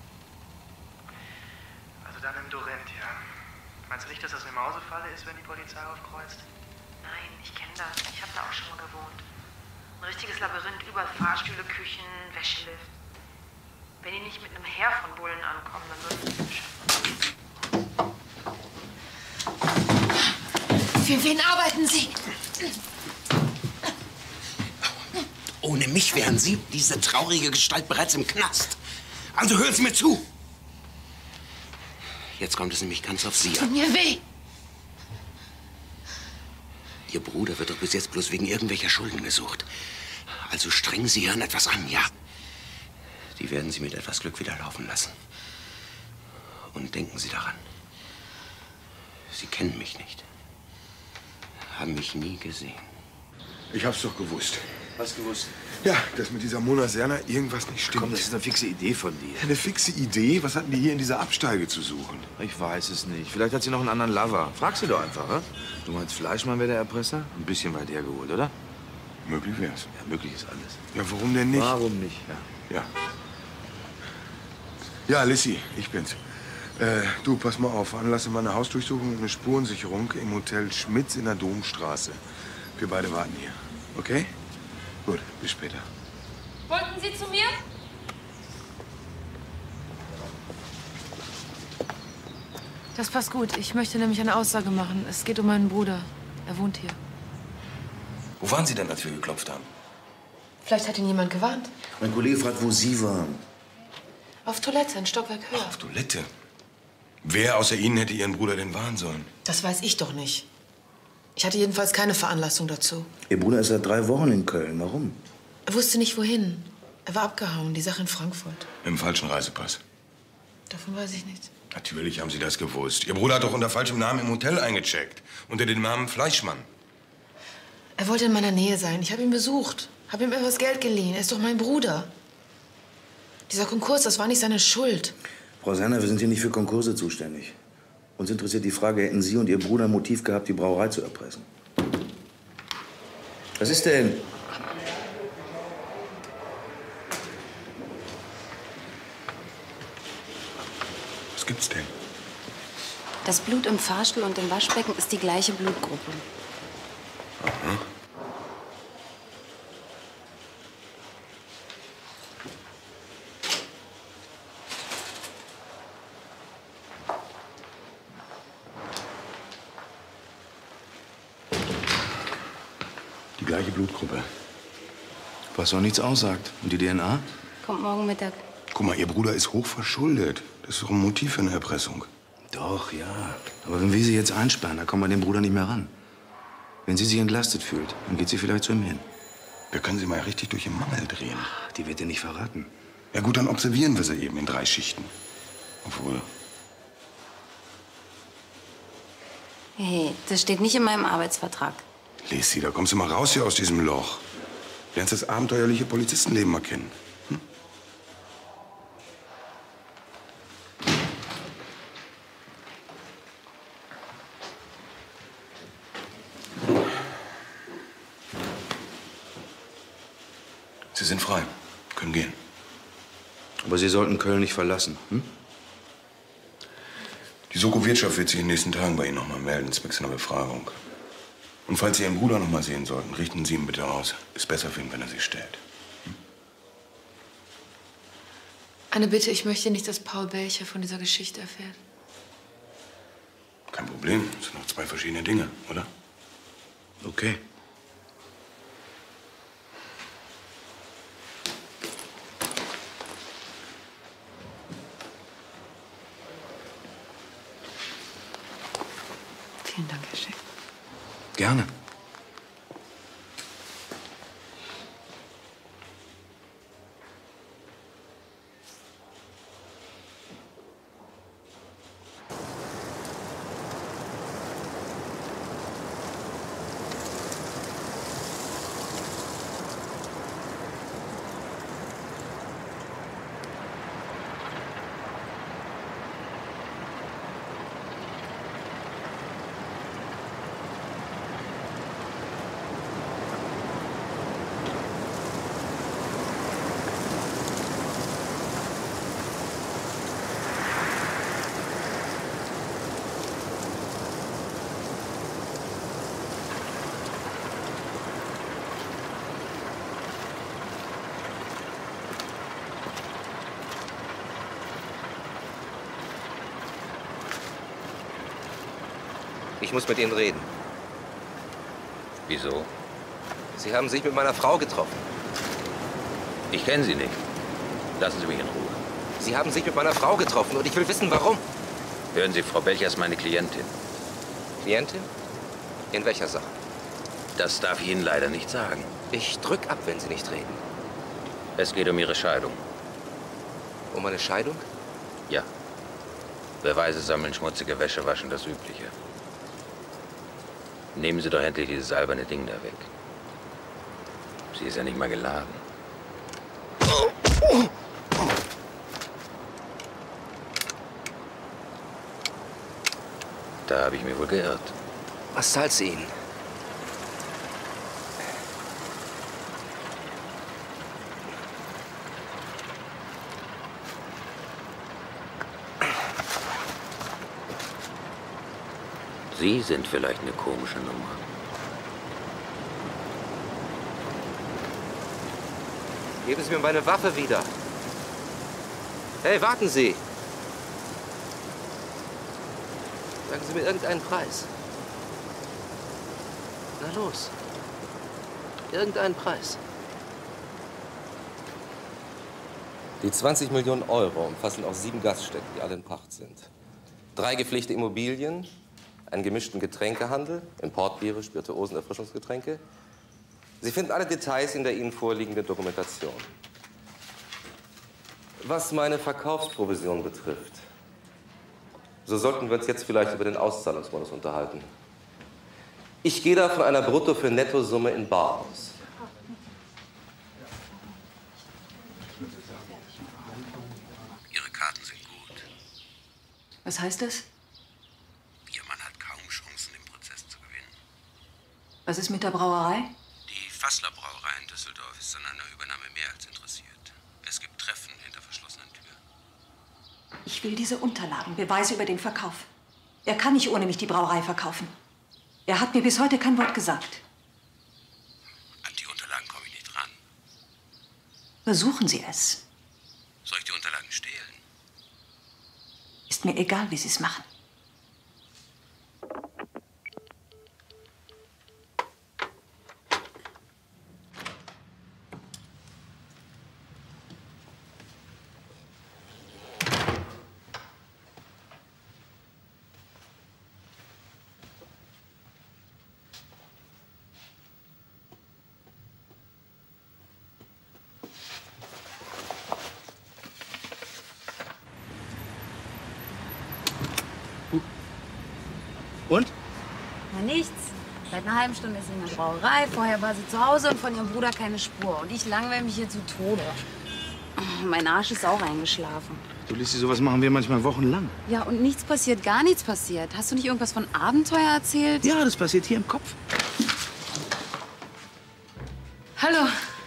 Also dann im Dorent, ja. Meinst du nicht, dass das eine Mausefalle ist, wenn die Polizei aufkreuzt? Nein, ich kenne das. Ich habe da auch schon mal gewohnt. Ein richtiges Labyrinth, überall Fahrstühle, Küchen, Wäschelift. Wenn die nicht mit einem Heer von Bullen ankommen, dann wird es nicht schaffen. Für wen arbeiten Sie? Ohne mich wären Sie, diese traurige Gestalt, bereits im Knast. Also hören Sie mir zu. Jetzt kommt es nämlich ganz auf Sie Tut an. mir weh. Ihr Bruder wird doch bis jetzt bloß wegen irgendwelcher Schulden gesucht. Also strengen Sie Ihren etwas an, ja? Die werden Sie mit etwas Glück wieder laufen lassen. Und denken Sie daran, Sie kennen mich nicht. Haben mich nie gesehen. Ich hab's doch gewusst. Was gewusst? Ja, dass mit dieser Mona Serna irgendwas nicht stimmt. Komm, das ist eine fixe Idee von dir. Eine fixe Idee? Was hatten die hier in dieser Absteige zu suchen? Ich weiß es nicht. Vielleicht hat sie noch einen anderen Lover. Frag sie doch einfach, hm? Du meinst, Fleischmann wäre der Erpresser? Ein bisschen weit hergeholt, oder? Möglich wär's. Ja, möglich ist alles. Ja, warum denn nicht? Warum nicht? Ja. Ja, Lissy, ich bin's. Du, pass mal auf. Veranlasse mal eine Hausdurchsuchung und eine Spurensicherung im Hotel Schmitz in der Domstraße. Wir beide warten hier. Okay? Gut, bis später. Wollten Sie zu mir? Das passt gut. Ich möchte nämlich eine Aussage machen. Es geht um meinen Bruder. Er wohnt hier. Wo waren Sie denn, als wir geklopft haben? Vielleicht hat ihn jemand gewarnt. Mein Kollege fragt, wo Sie waren. Auf Toilette, ein Stockwerk höher. Auf Toilette? Wer außer Ihnen hätte Ihren Bruder denn warnen sollen? Das weiß ich doch nicht. Ich hatte jedenfalls keine Veranlassung dazu. Ihr Bruder ist seit 3 Wochen in Köln. Warum? Er wusste nicht, wohin. Er war abgehauen, die Sache in Frankfurt. Im falschen Reisepass. Davon weiß ich nichts. Natürlich haben Sie das gewusst. Ihr Bruder hat doch unter falschem Namen im Hotel eingecheckt. Unter dem Namen Fleischmann. Er wollte in meiner Nähe sein. Ich habe ihn besucht. Habe ihm etwas Geld geliehen. Er ist doch mein Bruder. Dieser Konkurs, das war nicht seine Schuld. Frau Serna, wir sind hier nicht für Konkurse zuständig. Uns interessiert die Frage, hätten Sie und Ihr Bruder ein Motiv gehabt, die Brauerei zu erpressen? Was ist denn? Was gibt's denn? Das Blut im Fahrstuhl und im Waschbecken ist die gleiche Blutgruppe. Aha. Die gleiche Blutgruppe. Was auch nichts aussagt. Und die DNA? Kommt morgen Mittag. Guck mal, Ihr Bruder ist hochverschuldet. Das ist doch ein Motiv für eine Erpressung. Doch, ja. Aber wenn wir sie jetzt einsperren, da kommen wir an den Bruder nicht mehr ran. Wenn sie sich entlastet fühlt, dann geht sie vielleicht zu ihm hin. Wir können sie mal richtig durch den Mangel drehen. Die wird dir nicht verraten. Ja gut, dann observieren wir sie eben in 3 Schichten. Obwohl, Hey, das steht nicht in meinem Arbeitsvertrag. Lissy, da kommst du mal raus hier aus diesem Loch. Lernst das abenteuerliche Polizistenleben mal kennen. Sie sind frei. Können gehen. Aber Sie sollten Köln nicht verlassen. Hm? Die Soko Wirtschaft wird sich in den nächsten Tagen bei Ihnen noch mal melden, zwecks einer Befragung. Und falls Sie Ihren Bruder noch mal sehen sollten, richten Sie ihn bitte aus. Ist besser für ihn, wenn er sich stellt. Eine Bitte, ich möchte nicht, dass Paul Belcher von dieser Geschichte erfährt. Kein Problem. Das sind noch 2 verschiedene Dinge, oder? Okay. Vielen Dank, Herr Schick. Gerne. Ich muss mit Ihnen reden. Wieso? Sie haben sich mit meiner Frau getroffen. Ich kenne Sie nicht. Lassen Sie mich in Ruhe. Sie haben sich mit meiner Frau getroffen und ich will wissen, warum. Hören Sie, Frau Belcher ist meine Klientin. Klientin? In welcher Sache? Das darf ich Ihnen leider nicht sagen. Ich drück ab, wenn Sie nicht reden. Es geht um Ihre Scheidung. Um eine Scheidung? Ja. Beweise sammeln, schmutzige Wäsche waschen, das Übliche. Nehmen Sie doch endlich dieses alberne Ding da weg. Sie ist ja nicht mal geladen. Da habe ich mich wohl geirrt. Was zahlt sie Ihnen? Sie sind vielleicht eine komische Nummer. Geben Sie mir meine Waffe wieder. Hey, warten Sie! Sagen Sie mir irgendeinen Preis. Na los. Irgendeinen Preis. Die 20 Millionen Euro umfassen auch 7 Gaststätten, die alle in Pacht sind. 3 gepflegte Immobilien, einen gemischten Getränkehandel, Importbiere, Spirituosen, Erfrischungsgetränke. Sie finden alle Details in der Ihnen vorliegenden Dokumentation. Was meine Verkaufsprovision betrifft, so sollten wir uns jetzt vielleicht über den Auszahlungsmodus unterhalten. Ich gehe da von einer Brutto- für Nettosumme in bar aus. Ihre Karten sind gut. Was heißt das? Ihr Mann hat kaum Chancen, den Prozess zu gewinnen. Was ist mit der Brauerei? Die Fassler Brauerei in Düsseldorf ist an einer Übernahme mehr als interessiert. Es gibt Treffen hinter verschlossenen Türen. Ich will diese Unterlagen, Beweise über den Verkauf. Er kann nicht ohne mich die Brauerei verkaufen. Er hat mir bis heute kein Wort gesagt. An die Unterlagen komme ich nicht ran. Versuchen Sie es. Soll ich die Unterlagen stehlen? Ist mir egal, wie Sie es machen. Und? Na nichts. Seit einer halben Stunde ist sie in der Brauerei. Vorher war sie zu Hause und von ihrem Bruder keine Spur. Und ich langweile mich hier zu Tode. Mein Arsch ist auch eingeschlafen. Du, Lissi, sowas machen wir manchmal wochenlang. Ja, und nichts passiert, gar nichts passiert. Hast du nicht irgendwas von Abenteuer erzählt? Ja, das passiert hier im Kopf. Hallo.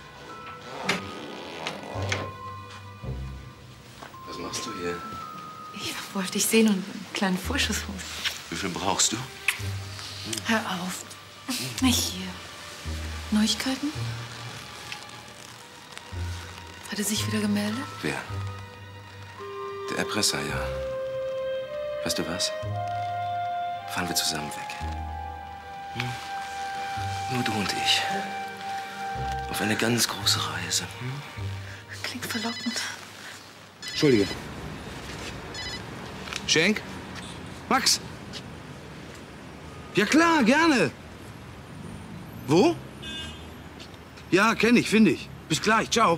Was machst du hier? Ich wollte dich sehen und einen kleinen Vorschuss holen. Wie viel brauchst du? Hör auf. Nicht hier. Neuigkeiten? Hat er sich wieder gemeldet? Wer? Der Erpresser, ja. Weißt du was? Fahren wir zusammen weg. Nur du und ich. Auf eine ganz große Reise. Klingt verlockend. Entschuldige. Schenk? Max? Ja klar, gerne. Wo? Ja, kenne ich, finde ich. Bis gleich, ciao.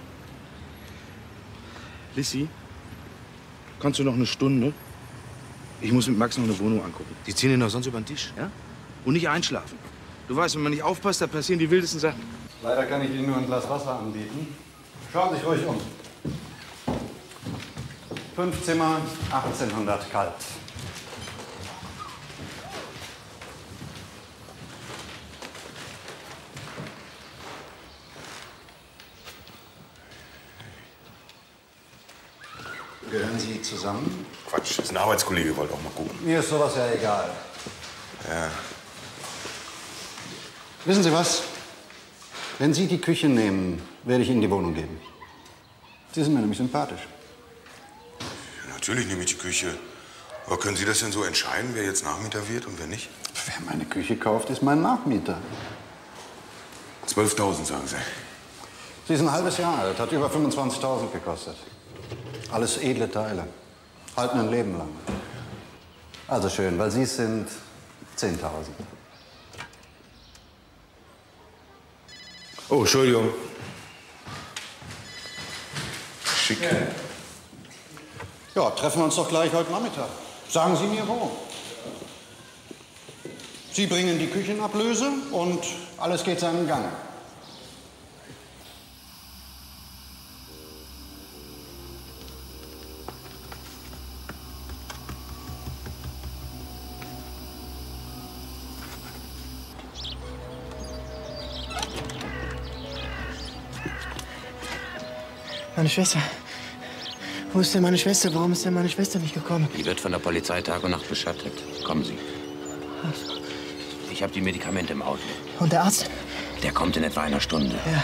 Lissi, kannst du noch eine Stunde? Ich muss mit Max noch eine Wohnung angucken. Die ziehen ihn doch sonst über den Tisch, ja? Und nicht einschlafen. Du weißt, wenn man nicht aufpasst, da passieren die wildesten Sachen. Leider kann ich Ihnen nur ein Glas Wasser anbieten. Schauen Sie sich ruhig um. 5 Zimmer, 1800 kalt. Gehören Sie zusammen? Quatsch, das ist ein Arbeitskollege, wollte auch mal gucken. Mir ist sowas ja egal. Ja. Wissen Sie was? Wenn Sie die Küche nehmen, werde ich Ihnen die Wohnung geben. Sie sind mir nämlich sympathisch. Ja, natürlich nehme ich die Küche. Aber können Sie das denn so entscheiden, wer jetzt Nachmieter wird und wer nicht? Wer meine Küche kauft, ist mein Nachmieter. 12.000, sagen Sie. Sie ist ein halbes Jahr alt, hat über 25.000 gekostet. Alles edle Teile. Halten ein Leben lang. Also schön, weil Sie sind 10.000. Oh, Entschuldigung. Schick. Ja, treffen wir uns doch gleich heute Nachmittag. Sagen Sie mir wo. Sie bringen die Küchenablöse und alles geht seinen Gang. Meine Schwester. Wo ist denn meine Schwester? Warum ist denn meine Schwester nicht gekommen? Die wird von der Polizei Tag und Nacht beschattet. Kommen Sie. Ich habe die Medikamente im Auto. Und der Arzt? Der kommt in etwa einer Stunde. Ja.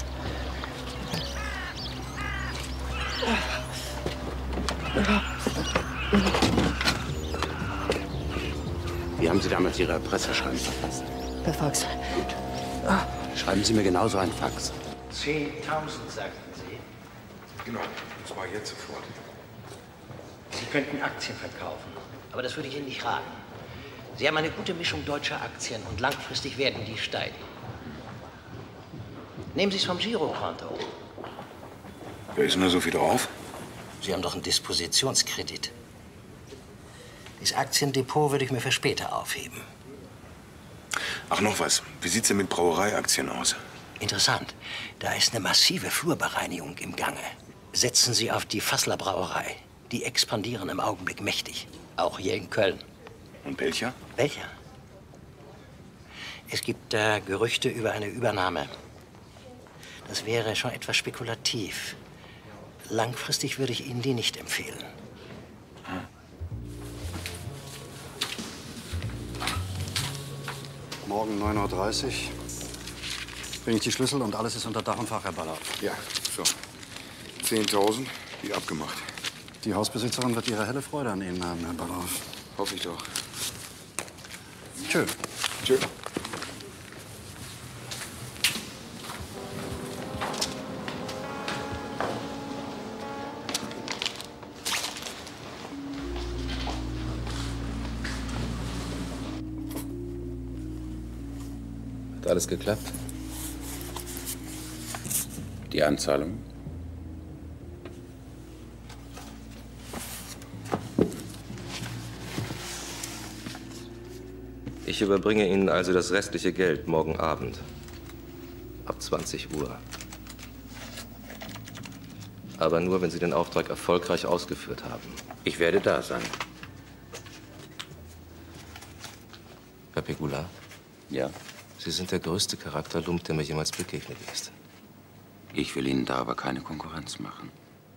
Wie haben Sie damals Ihre Erpresserschreiben verfasst? Per Fax. Schreiben Sie mir genauso ein Fax. 10.000, sagten Sie. Genau, und zwar jetzt sofort. Sie könnten Aktien verkaufen, aber das würde ich Ihnen nicht raten. Sie haben eine gute Mischung deutscher Aktien und langfristig werden die steigen. Nehmen Sie es vom Girokonto. Wer ist denn da so viel drauf? Sie haben doch einen Dispositionskredit. Das Aktiendepot würde ich mir für später aufheben. Ach, noch was. Wie sieht's denn mit Brauereiaktien aus? Interessant. Da ist eine massive Flurbereinigung im Gange. Setzen Sie auf die Fassler Brauerei. Die expandieren im Augenblick mächtig. Auch hier in Köln. Und welcher? Welcher? Es gibt Gerüchte über eine Übernahme. Das wäre schon etwas spekulativ. Langfristig würde ich Ihnen die nicht empfehlen. Morgen 9:30 Uhr bringe ich die Schlüssel und alles ist unter Dach und Fach, Herr Baller. Ja, so. 10.000, wie abgemacht. Die Hausbesitzerin wird ihre helle Freude an Ihnen haben, Herr Baller. Hoffe ich doch. Tschö. Tschö. Hat alles geklappt? Die Anzahlung? Ich überbringe Ihnen also das restliche Geld morgen Abend. Ab 20 Uhr. Aber nur, wenn Sie den Auftrag erfolgreich ausgeführt haben. Ich werde da sein. Herr Pegula? Ja? Sie sind der größte Charakterlump, der mir jemals begegnet ist. Ich will Ihnen da aber keine Konkurrenz machen.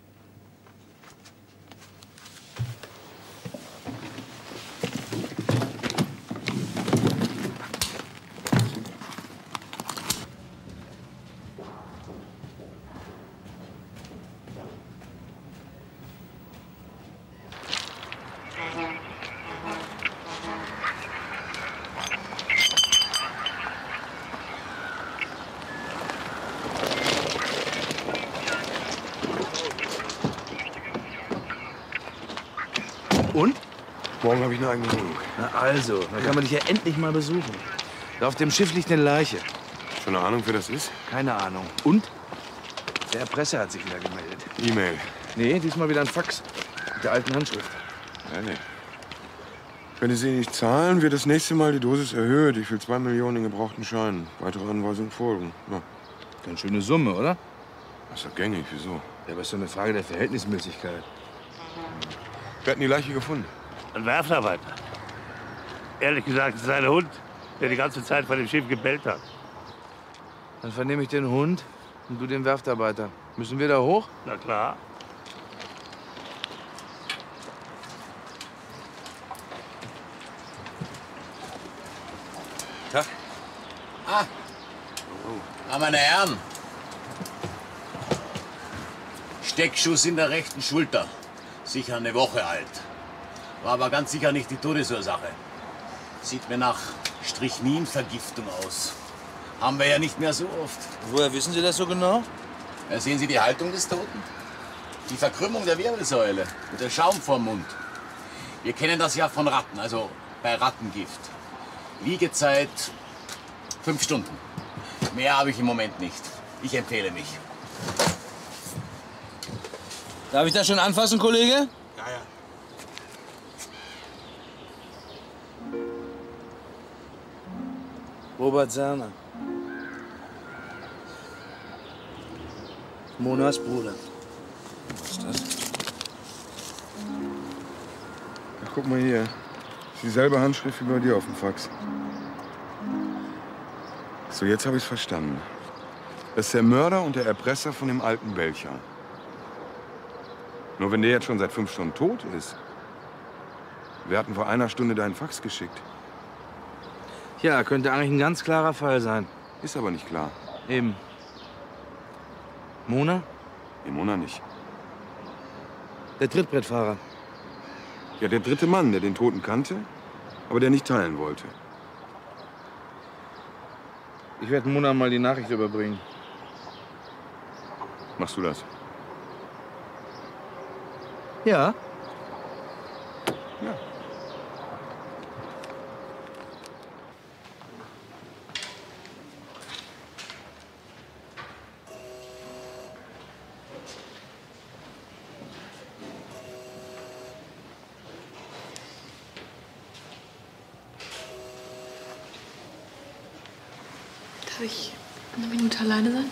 Und? Morgen habe ich eine eigene Wohnung. Na also, dann kann man dich ja endlich mal besuchen. Da auf dem Schiff liegt eine Leiche. Schon eine Ahnung, wer das ist? Keine Ahnung. Und? Der Erpresser hat sich wieder gemeldet. E-Mail. Nee, diesmal wieder ein Fax. Mit der alten Handschrift. Ehrlich. Wenn Sie nicht zahlen, wird das nächste Mal die Dosis erhöht. Ich will 2 Millionen in gebrauchten Scheinen. Weitere Anweisungen folgen. Ja. Ganz schöne Summe, oder? Das ist doch gängig. Wieso? Ja, aber ist doch eine Frage der Verhältnismäßigkeit. Wir hatten die Leiche gefunden. Ein Werftarbeiter. Ehrlich gesagt, es ist ein Hund, der die ganze Zeit vor dem Schiff gebellt hat. Dann vernehme ich den Hund und du den Werftarbeiter. Müssen wir da hoch? Na klar. Tag. Meine Herren. Steckschuss in der rechten Schulter. Sicher eine Woche alt. War aber ganz sicher nicht die Todesursache. Sieht mir nach Strychninvergiftung aus. Haben wir ja nicht mehr so oft. Woher wissen Sie das so genau? Ja, sehen Sie die Haltung des Toten? Die Verkrümmung der Wirbelsäule und der Schaum vorm Mund. Wir kennen das ja von Ratten, also bei Rattengift. Liegezeit 5 Stunden. Mehr habe ich im Moment nicht. Ich empfehle mich. Darf ich das schon anfassen, Kollege? Ja, ja. Robert Serner. Monas Bruder. Was ist das? Ach, guck mal hier. Das ist dieselbe Handschrift wie bei dir auf dem Fax. So, jetzt habe ich's verstanden. Das ist der Mörder und der Erpresser von dem alten Belcher. Nur wenn der jetzt schon seit 5 Stunden tot ist. Wir hatten vor 1 Stunde deinen Fax geschickt. Ja, könnte eigentlich ein ganz klarer Fall sein. Ist aber nicht klar. Eben. Mona? Nee, Mona nicht. Der Trittbrettfahrer. Ja, der 3. Mann, der den Toten kannte, aber der nicht teilen wollte. Ich werde Mona mal die Nachricht überbringen. Machst du das? Ja. Ja. Darf ich eine Minute alleine sein?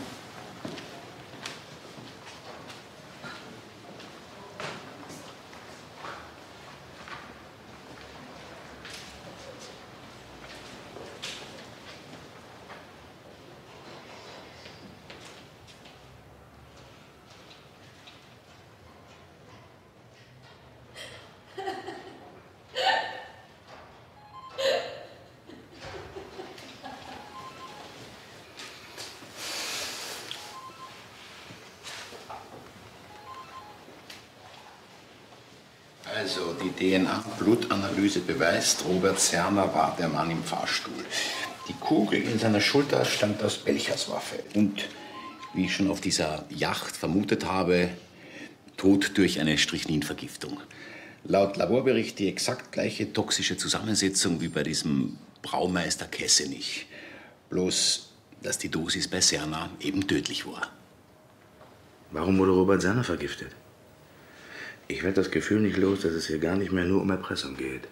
Also, die DNA-Blutanalyse beweist, Robert Serner war der Mann im Fahrstuhl. Die Kugel in seiner Schulter stammt aus Belchers Waffe. Und, wie ich schon auf dieser Yacht vermutet habe, Tod durch eine Strychninvergiftung. Laut Laborbericht die exakt gleiche toxische Zusammensetzung wie bei diesem Braumeister Kessenich. Bloß, dass die Dosis bei Serner eben tödlich war. Warum wurde Robert Serner vergiftet? Ich werde das Gefühl nicht los, dass es hier gar nicht mehr nur um Erpressung geht.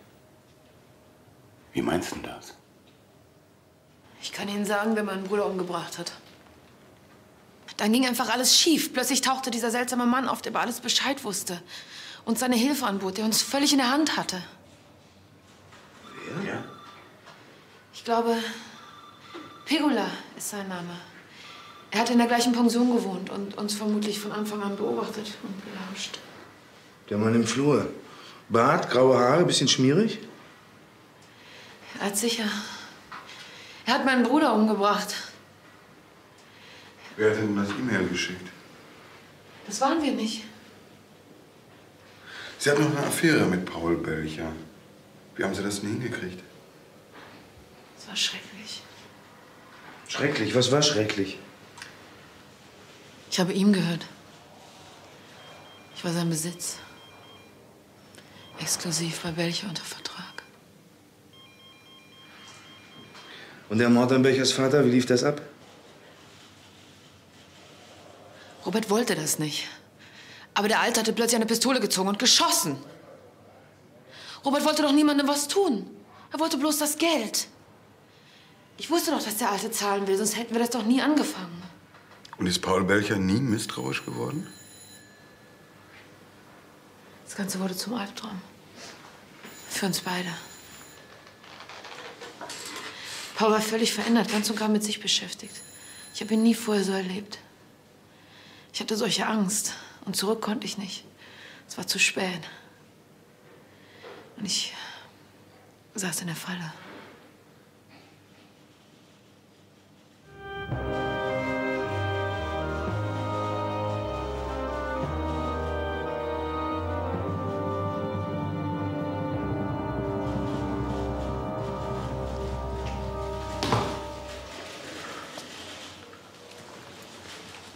Wie meinst du denn das? Ich kann Ihnen sagen, wer meinen Bruder umgebracht hat. Dann ging einfach alles schief. Plötzlich tauchte dieser seltsame Mann auf, der über alles Bescheid wusste. Und seine Hilfe anbot, der uns völlig in der Hand hatte. Wer? Ja. Ich glaube, Pegula ist sein Name. Er hat in der gleichen Pension gewohnt und uns vermutlich von Anfang an beobachtet und belauscht. Der Mann im Flur. Bart, graue Haare, bisschen schmierig? Er hat sicher. Er hat meinen Bruder umgebracht. Wer hat denn das E-Mail geschickt? Das waren wir nicht. Sie hat noch eine Affäre mit Paul Belcher. Wie haben Sie das denn hingekriegt? Es war schrecklich. Schrecklich? Was war schrecklich? Ich habe ihm gehört. Ich war sein Besitz. Exklusiv bei Belcher unter Vertrag. Und der Mord an Belchers Vater, wie lief das ab? Robert wollte das nicht. Aber der Alte hatte plötzlich eine Pistole gezogen und geschossen. Robert wollte doch niemandem was tun. Er wollte bloß das Geld. Ich wusste doch, dass der Alte zahlen will, sonst hätten wir das doch nie angefangen. Und ist Paul Belcher nie misstrauisch geworden? Das Ganze wurde zum Albtraum. Für uns beide. Paul war völlig verändert, ganz und gar mit sich beschäftigt. Ich habe ihn nie vorher so erlebt. Ich hatte solche Angst und zurück konnte ich nicht. Es war zu spät. Und ich saß in der Falle.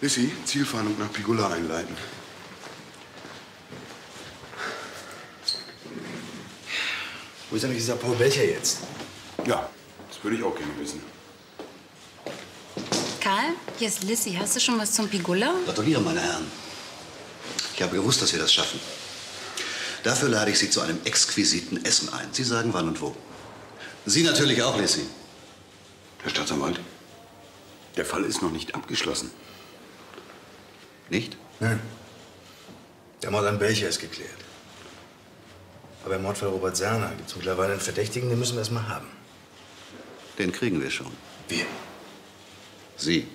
Lissy, Zielfahndung nach Pigula einleiten. Wo ist eigentlich dieser Paul Belcher jetzt? Ja, das würde ich auch gerne wissen. Karl, hier ist Lissy. Hast du schon was zum Pigula? Gratuliere, meine Herren. Ich habe gewusst, dass wir das schaffen. Dafür lade ich Sie zu einem exquisiten Essen ein. Sie sagen wann und wo. Sie natürlich auch, Lissy. Herr Staatsanwalt, der Fall ist noch nicht abgeschlossen. Nicht? Nein. Der Mord an Belcher ist geklärt. Aber im Mordfall Robert Serner gibt es mittlerweile einen Verdächtigen, den müssen wir erst mal haben. Den kriegen wir schon. Wir? Sie.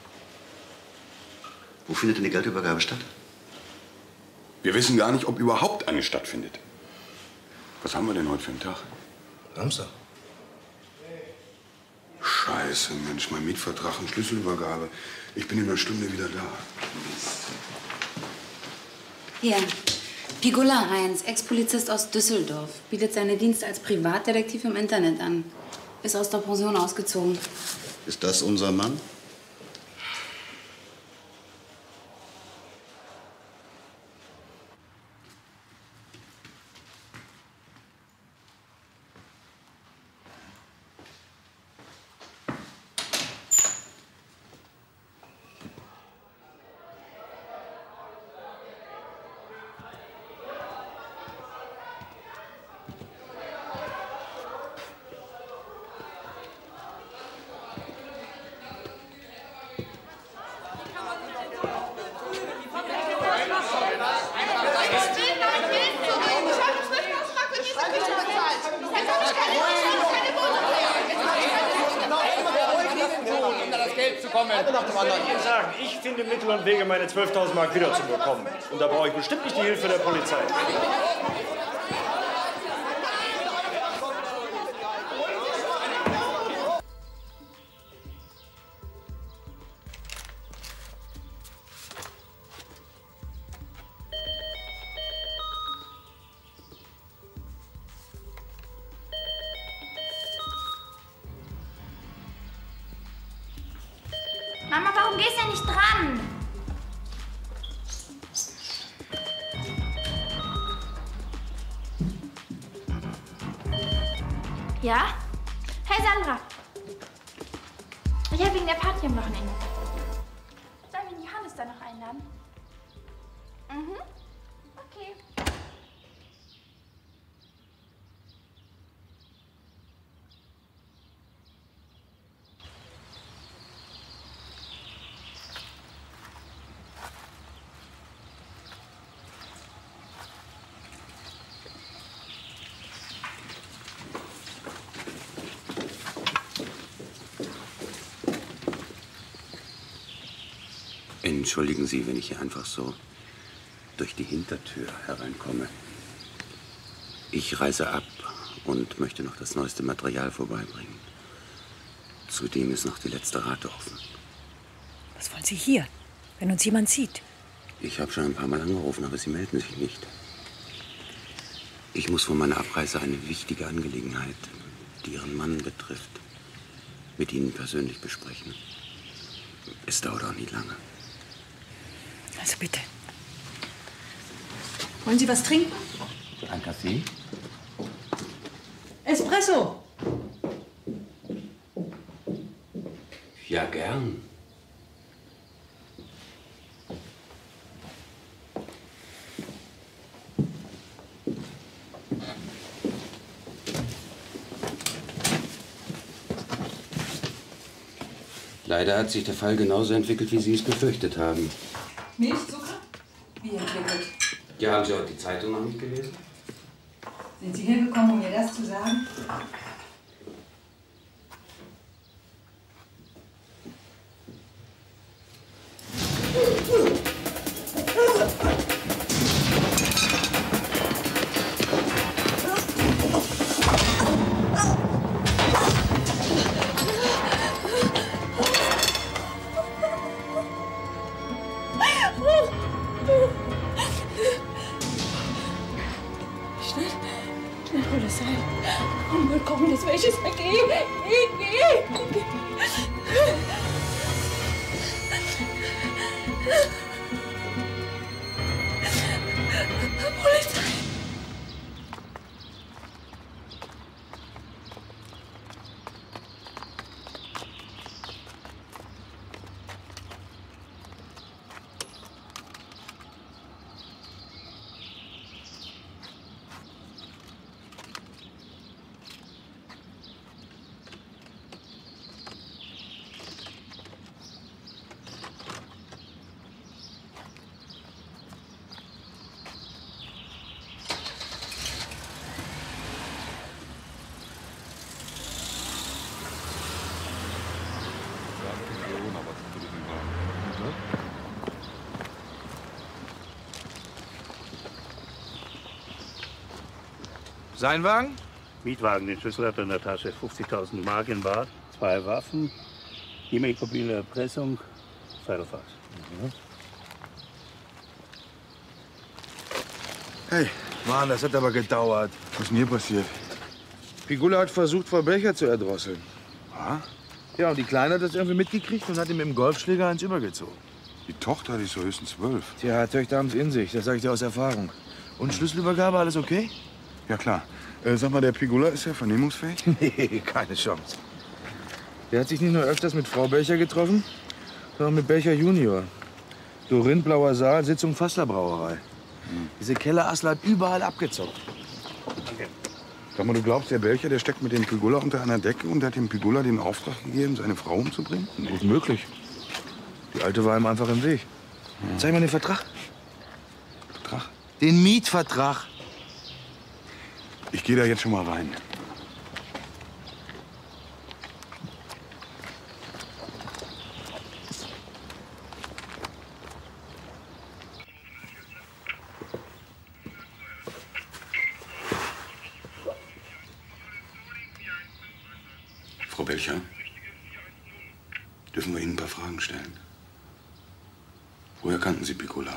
Wo findet denn die Geldübergabe statt? Wir wissen gar nicht, ob überhaupt eine stattfindet. Was haben wir denn heute für einen Tag? Samstag. Scheiße, Mensch, mein Mietvertrag und Schlüsselübergabe. Ich bin in einer Stunde wieder da. Hier. Pigula 1, Ex-Polizist aus Düsseldorf. Bietet seine Dienste als Privatdetektiv im Internet an. Ist aus der Pension ausgezogen. Ist das unser Mann? Ich finde Mittel und Wege, meine 12.000 Mark wiederzubekommen. Und da brauche ich bestimmt nicht die Hilfe der Polizei. Mama, warum gehst du nicht dran? Ja? Hey Sandra. Ja, wegen der Party am Wochenende. Sollen wir Johannes da noch einladen? Mhm. Okay. Entschuldigen Sie, wenn ich hier einfach so durch die Hintertür hereinkomme. Ich reise ab und möchte noch das neueste Material vorbeibringen. Zudem ist noch die letzte Rate offen. Was wollen Sie hier, wenn uns jemand sieht? Ich habe schon ein paar Mal angerufen, aber Sie melden sich nicht. Ich muss vor meiner Abreise eine wichtige Angelegenheit, die Ihren Mann betrifft, mit Ihnen persönlich besprechen. Es dauert auch nicht lange. Also bitte. Wollen Sie was trinken? Ein Kaffee? Espresso. Ja, gern. Leider hat sich der Fall genauso entwickelt, wie Sie es befürchtet haben. Milchzucker? Wie entwickelt? Ja, haben Sie heute die Zeitung noch nicht gelesen? Sind Sie hergekommen, um mir das zu sagen? Polizei! Sein Wagen? Mietwagen, den Schlüssel hat er in der Tasche. 50.000 Mark in Bar, 2 Waffen, E-Mail-mobile Erpressung, Zeitrafax. Hey. Mann, das hat aber gedauert. Was ist denn hier passiert? Pigula hat versucht, Frau Belcher zu erdrosseln. Ah? Ja, und die Kleine hat das irgendwie mitgekriegt und hat ihm mit dem Golfschläger eins übergezogen. Die Tochter, die ist so höchstens 12. Tja, Töchter haben's in sich, das sage ich dir aus Erfahrung. Und Schlüsselübergabe, alles okay? Ja, klar. Sag mal, der Pigula ist ja vernehmungsfähig? Nee, keine Chance. Der hat sich nicht nur öfters mit Frau Belcher getroffen, sondern mit Belcher Junior. Dorin, Blauer Saal, Sitzung Fassler Brauerei. Diese Kellerassel hat überall abgezockt. Danke. Sag mal, du glaubst, der Belcher, der steckt mit dem Pigula unter einer Decke und hat dem Pigula den Auftrag gegeben, seine Frau umzubringen? Gut möglich. Die Alte war ihm einfach im Weg. Zeig mal den Vertrag. Vertrag? Den Mietvertrag. Ich gehe da jetzt schon mal rein. Frau Belcher, dürfen wir Ihnen ein paar Fragen stellen? Woher kannten Sie Pigula?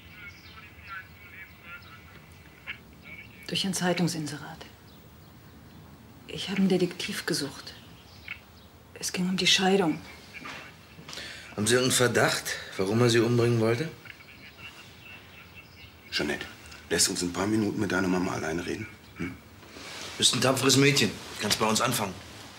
Durch ein Zeitungsinserat. Ich habe einen Detektiv gesucht. Es ging um die Scheidung. Haben Sie irgendeinen Verdacht, warum er Sie umbringen wollte? Jeanette, lässt uns ein paar Minuten mit deiner Mama alleine reden? Hm? Bist ein tapferes Mädchen. Kannst bei uns anfangen.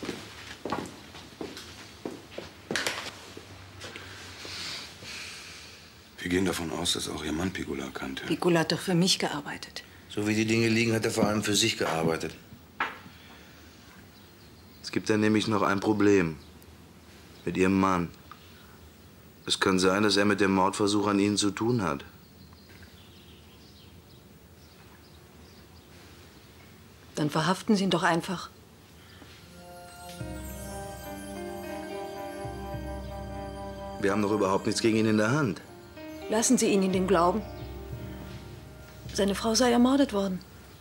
Wir gehen davon aus, dass auch Ihr Mann Pigula kannte. Pigula hat doch für mich gearbeitet. So wie die Dinge liegen, hat er vor allem für sich gearbeitet. Es gibt dann nämlich noch ein Problem. Mit Ihrem Mann. Es kann sein, dass er mit dem Mordversuch an Ihnen zu tun hat. Dann verhaften Sie ihn doch einfach. Wir haben doch überhaupt nichts gegen ihn in der Hand. Lassen Sie ihn in den Glauben. Seine Frau sei ermordet worden.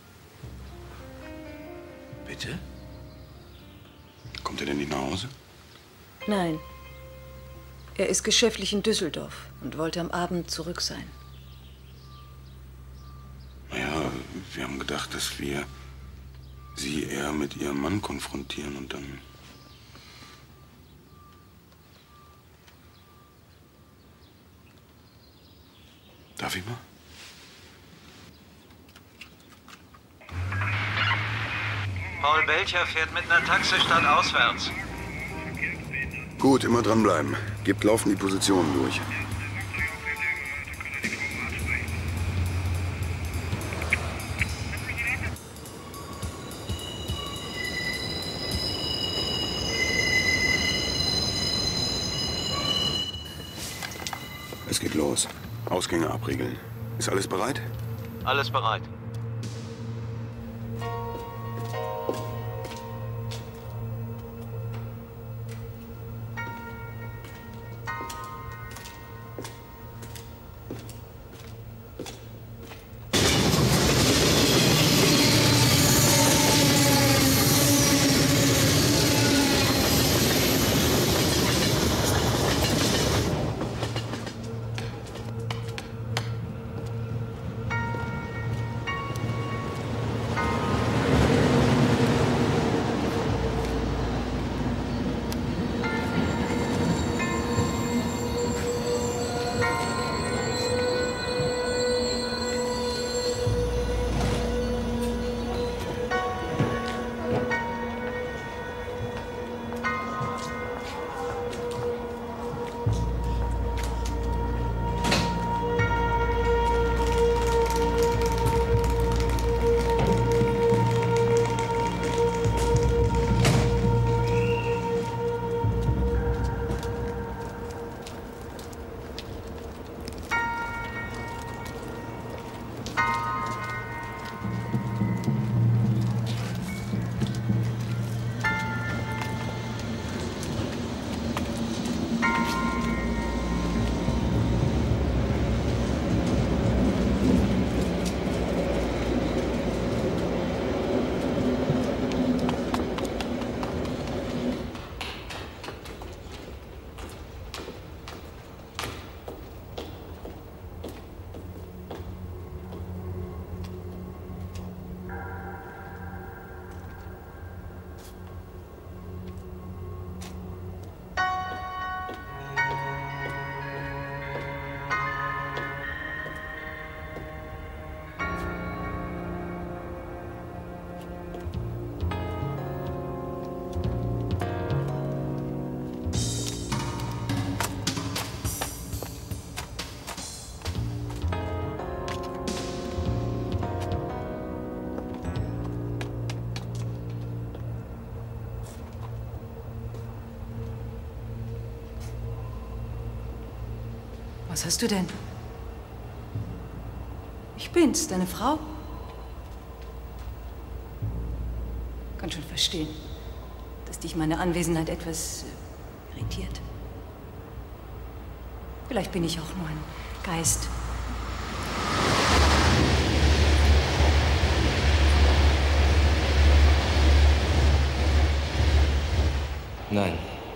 Bitte? Kommt er denn nicht nach Hause? Nein. Er ist geschäftlich in Düsseldorf und wollte am Abend zurück sein. Naja, wir haben gedacht, dass wir Sie eher mit Ihrem Mann konfrontieren und dann... Darf ich mal? Paul Belcher fährt mit einer Taxistadt auswärts. Gut, immer dranbleiben. Gebt laufend die Positionen durch. Es geht los. Ausgänge abriegeln. Ist alles bereit? Alles bereit. Was hast du denn? Ich bin's, deine Frau. Kann schon verstehen, dass dich meine Anwesenheit etwas irritiert. Vielleicht bin ich auch nur ein Geist. Nein.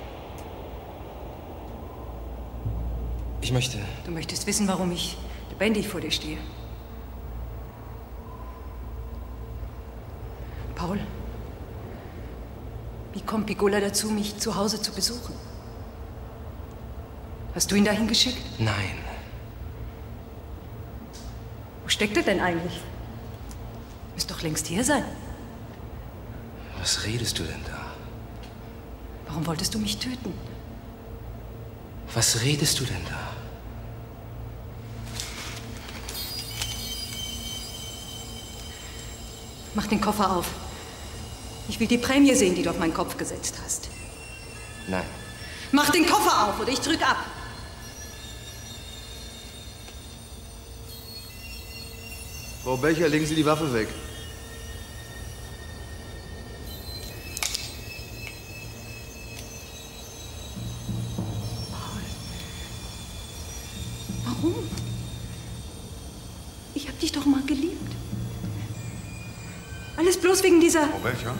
Ich möchte... Du möchtest wissen, warum ich lebendig vor dir stehe. Paul, wie kommt Piccola dazu, mich zu Hause zu besuchen? Hast du ihn dahin geschickt? Nein. Wo steckt er denn eigentlich? Müsste doch längst hier sein. Was redest du denn da? Warum wolltest du mich töten? Was redest du denn da? Mach den Koffer auf. Ich will die Prämie sehen, die du auf meinen Kopf gesetzt hast. Nein. Mach den Koffer auf oder ich drück ab. Frau Belcher, legen Sie die Waffe weg. Warum? Ich hab dich doch mal geliebt. Alles bloß wegen dieser... Frau Belcher?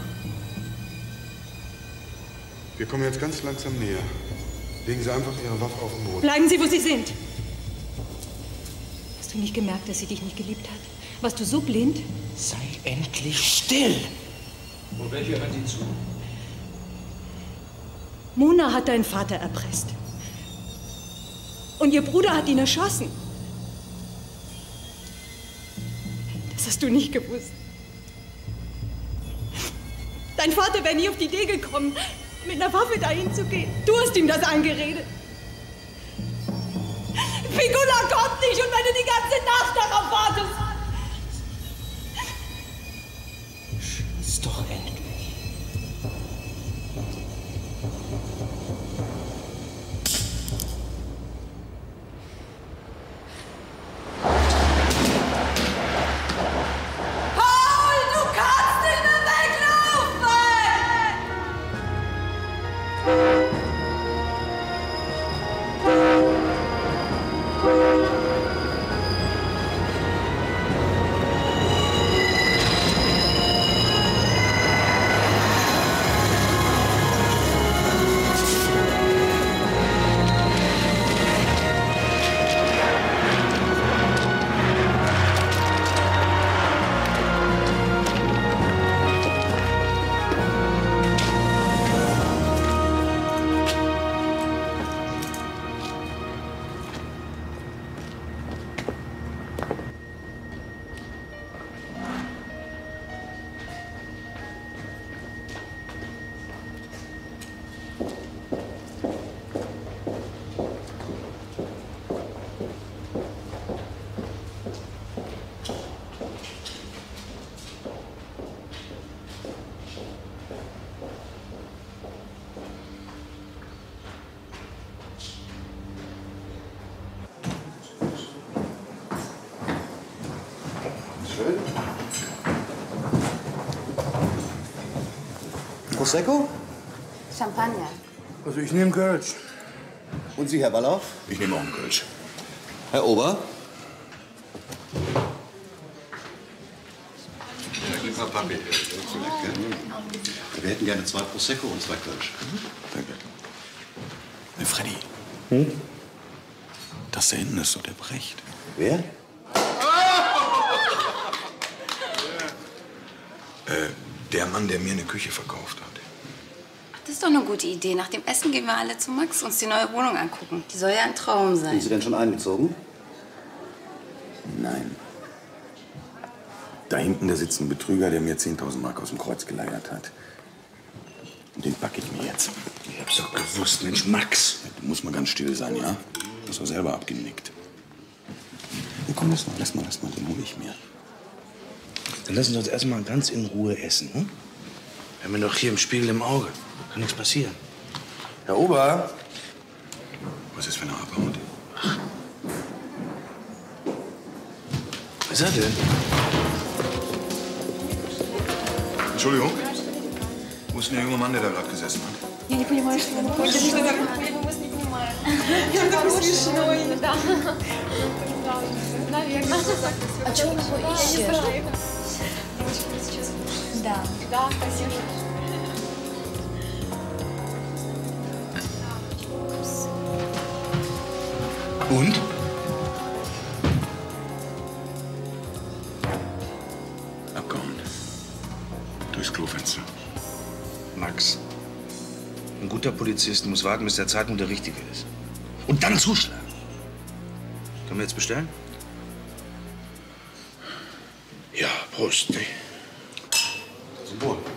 Wir kommen jetzt ganz langsam näher. Legen Sie einfach Ihre Waffe auf den Boden. Bleiben Sie, wo Sie sind. Hast du nicht gemerkt, dass sie dich nicht geliebt hat? Warst du so blind? Sei endlich still! Frau Belcher, hören Sie zu. Mona hat deinen Vater erpresst. Und ihr Bruder hat ihn erschossen. Das hast du nicht gewusst. Dein Vater wäre nie auf die Idee gekommen, mit einer Waffe dahin zu gehen. Du hast ihm das eingeredet. Piccola kommt nicht und wenn du die ganze Nacht darauf wartest. Schieß doch endlich. Paul, du kannst nicht mehr weglaufen! Schön. Prosecco? Champagner. Also ich nehme Kölsch. Und Sie, Herr Ballauf? Ich nehme auch einen Kölsch. Herr Ober? Wir hätten gerne 2 Prosecco und 2 Kölsch. Danke. Hey, Freddy. Das da hinten ist doch der Brecht. Wer? Der Mann, der mir eine Küche verkauft hat. Das ist doch eine gute Idee. Nach dem Essen gehen wir alle zu Max uns die neue Wohnung angucken. Die soll ja ein Traum sein. Sind Sie denn schon eingezogen? Nein. Da hinten, da sitzt ein Betrüger, der mir 10.000 Mark aus dem Kreuz geleiert hat. Und den packe ich mir jetzt. Ich hab's doch gewusst, Mensch, Max. Du musst mal ganz still sein, ja? Du hast doch selber abgenickt. Ja, komm, lass mal, den hol ich mir. Dann lassen Sie uns erstmal ganz in Ruhe essen. Hm? Wir haben ja doch hier im Spiegel im Auge. Kann nichts passieren. Herr Ober. Was ist, wenn er abhaut? ist er denn? Entschuldigung. Wo ist denn der junge Mann, der da gerade gesessen hat? Я не понимаю, что он хочет. Мы вас не понимаем. Я такой смешной. Да. Наверное. А чего он его ищет? Да. Да, спасибо. Und? Abgehauen. Durchs Klofenster. Max, ein guter Polizist muss warten, bis der Zeitpunkt der richtige ist. Und dann zuschlagen. Können wir jetzt bestellen? Ja, Prost. Symbol.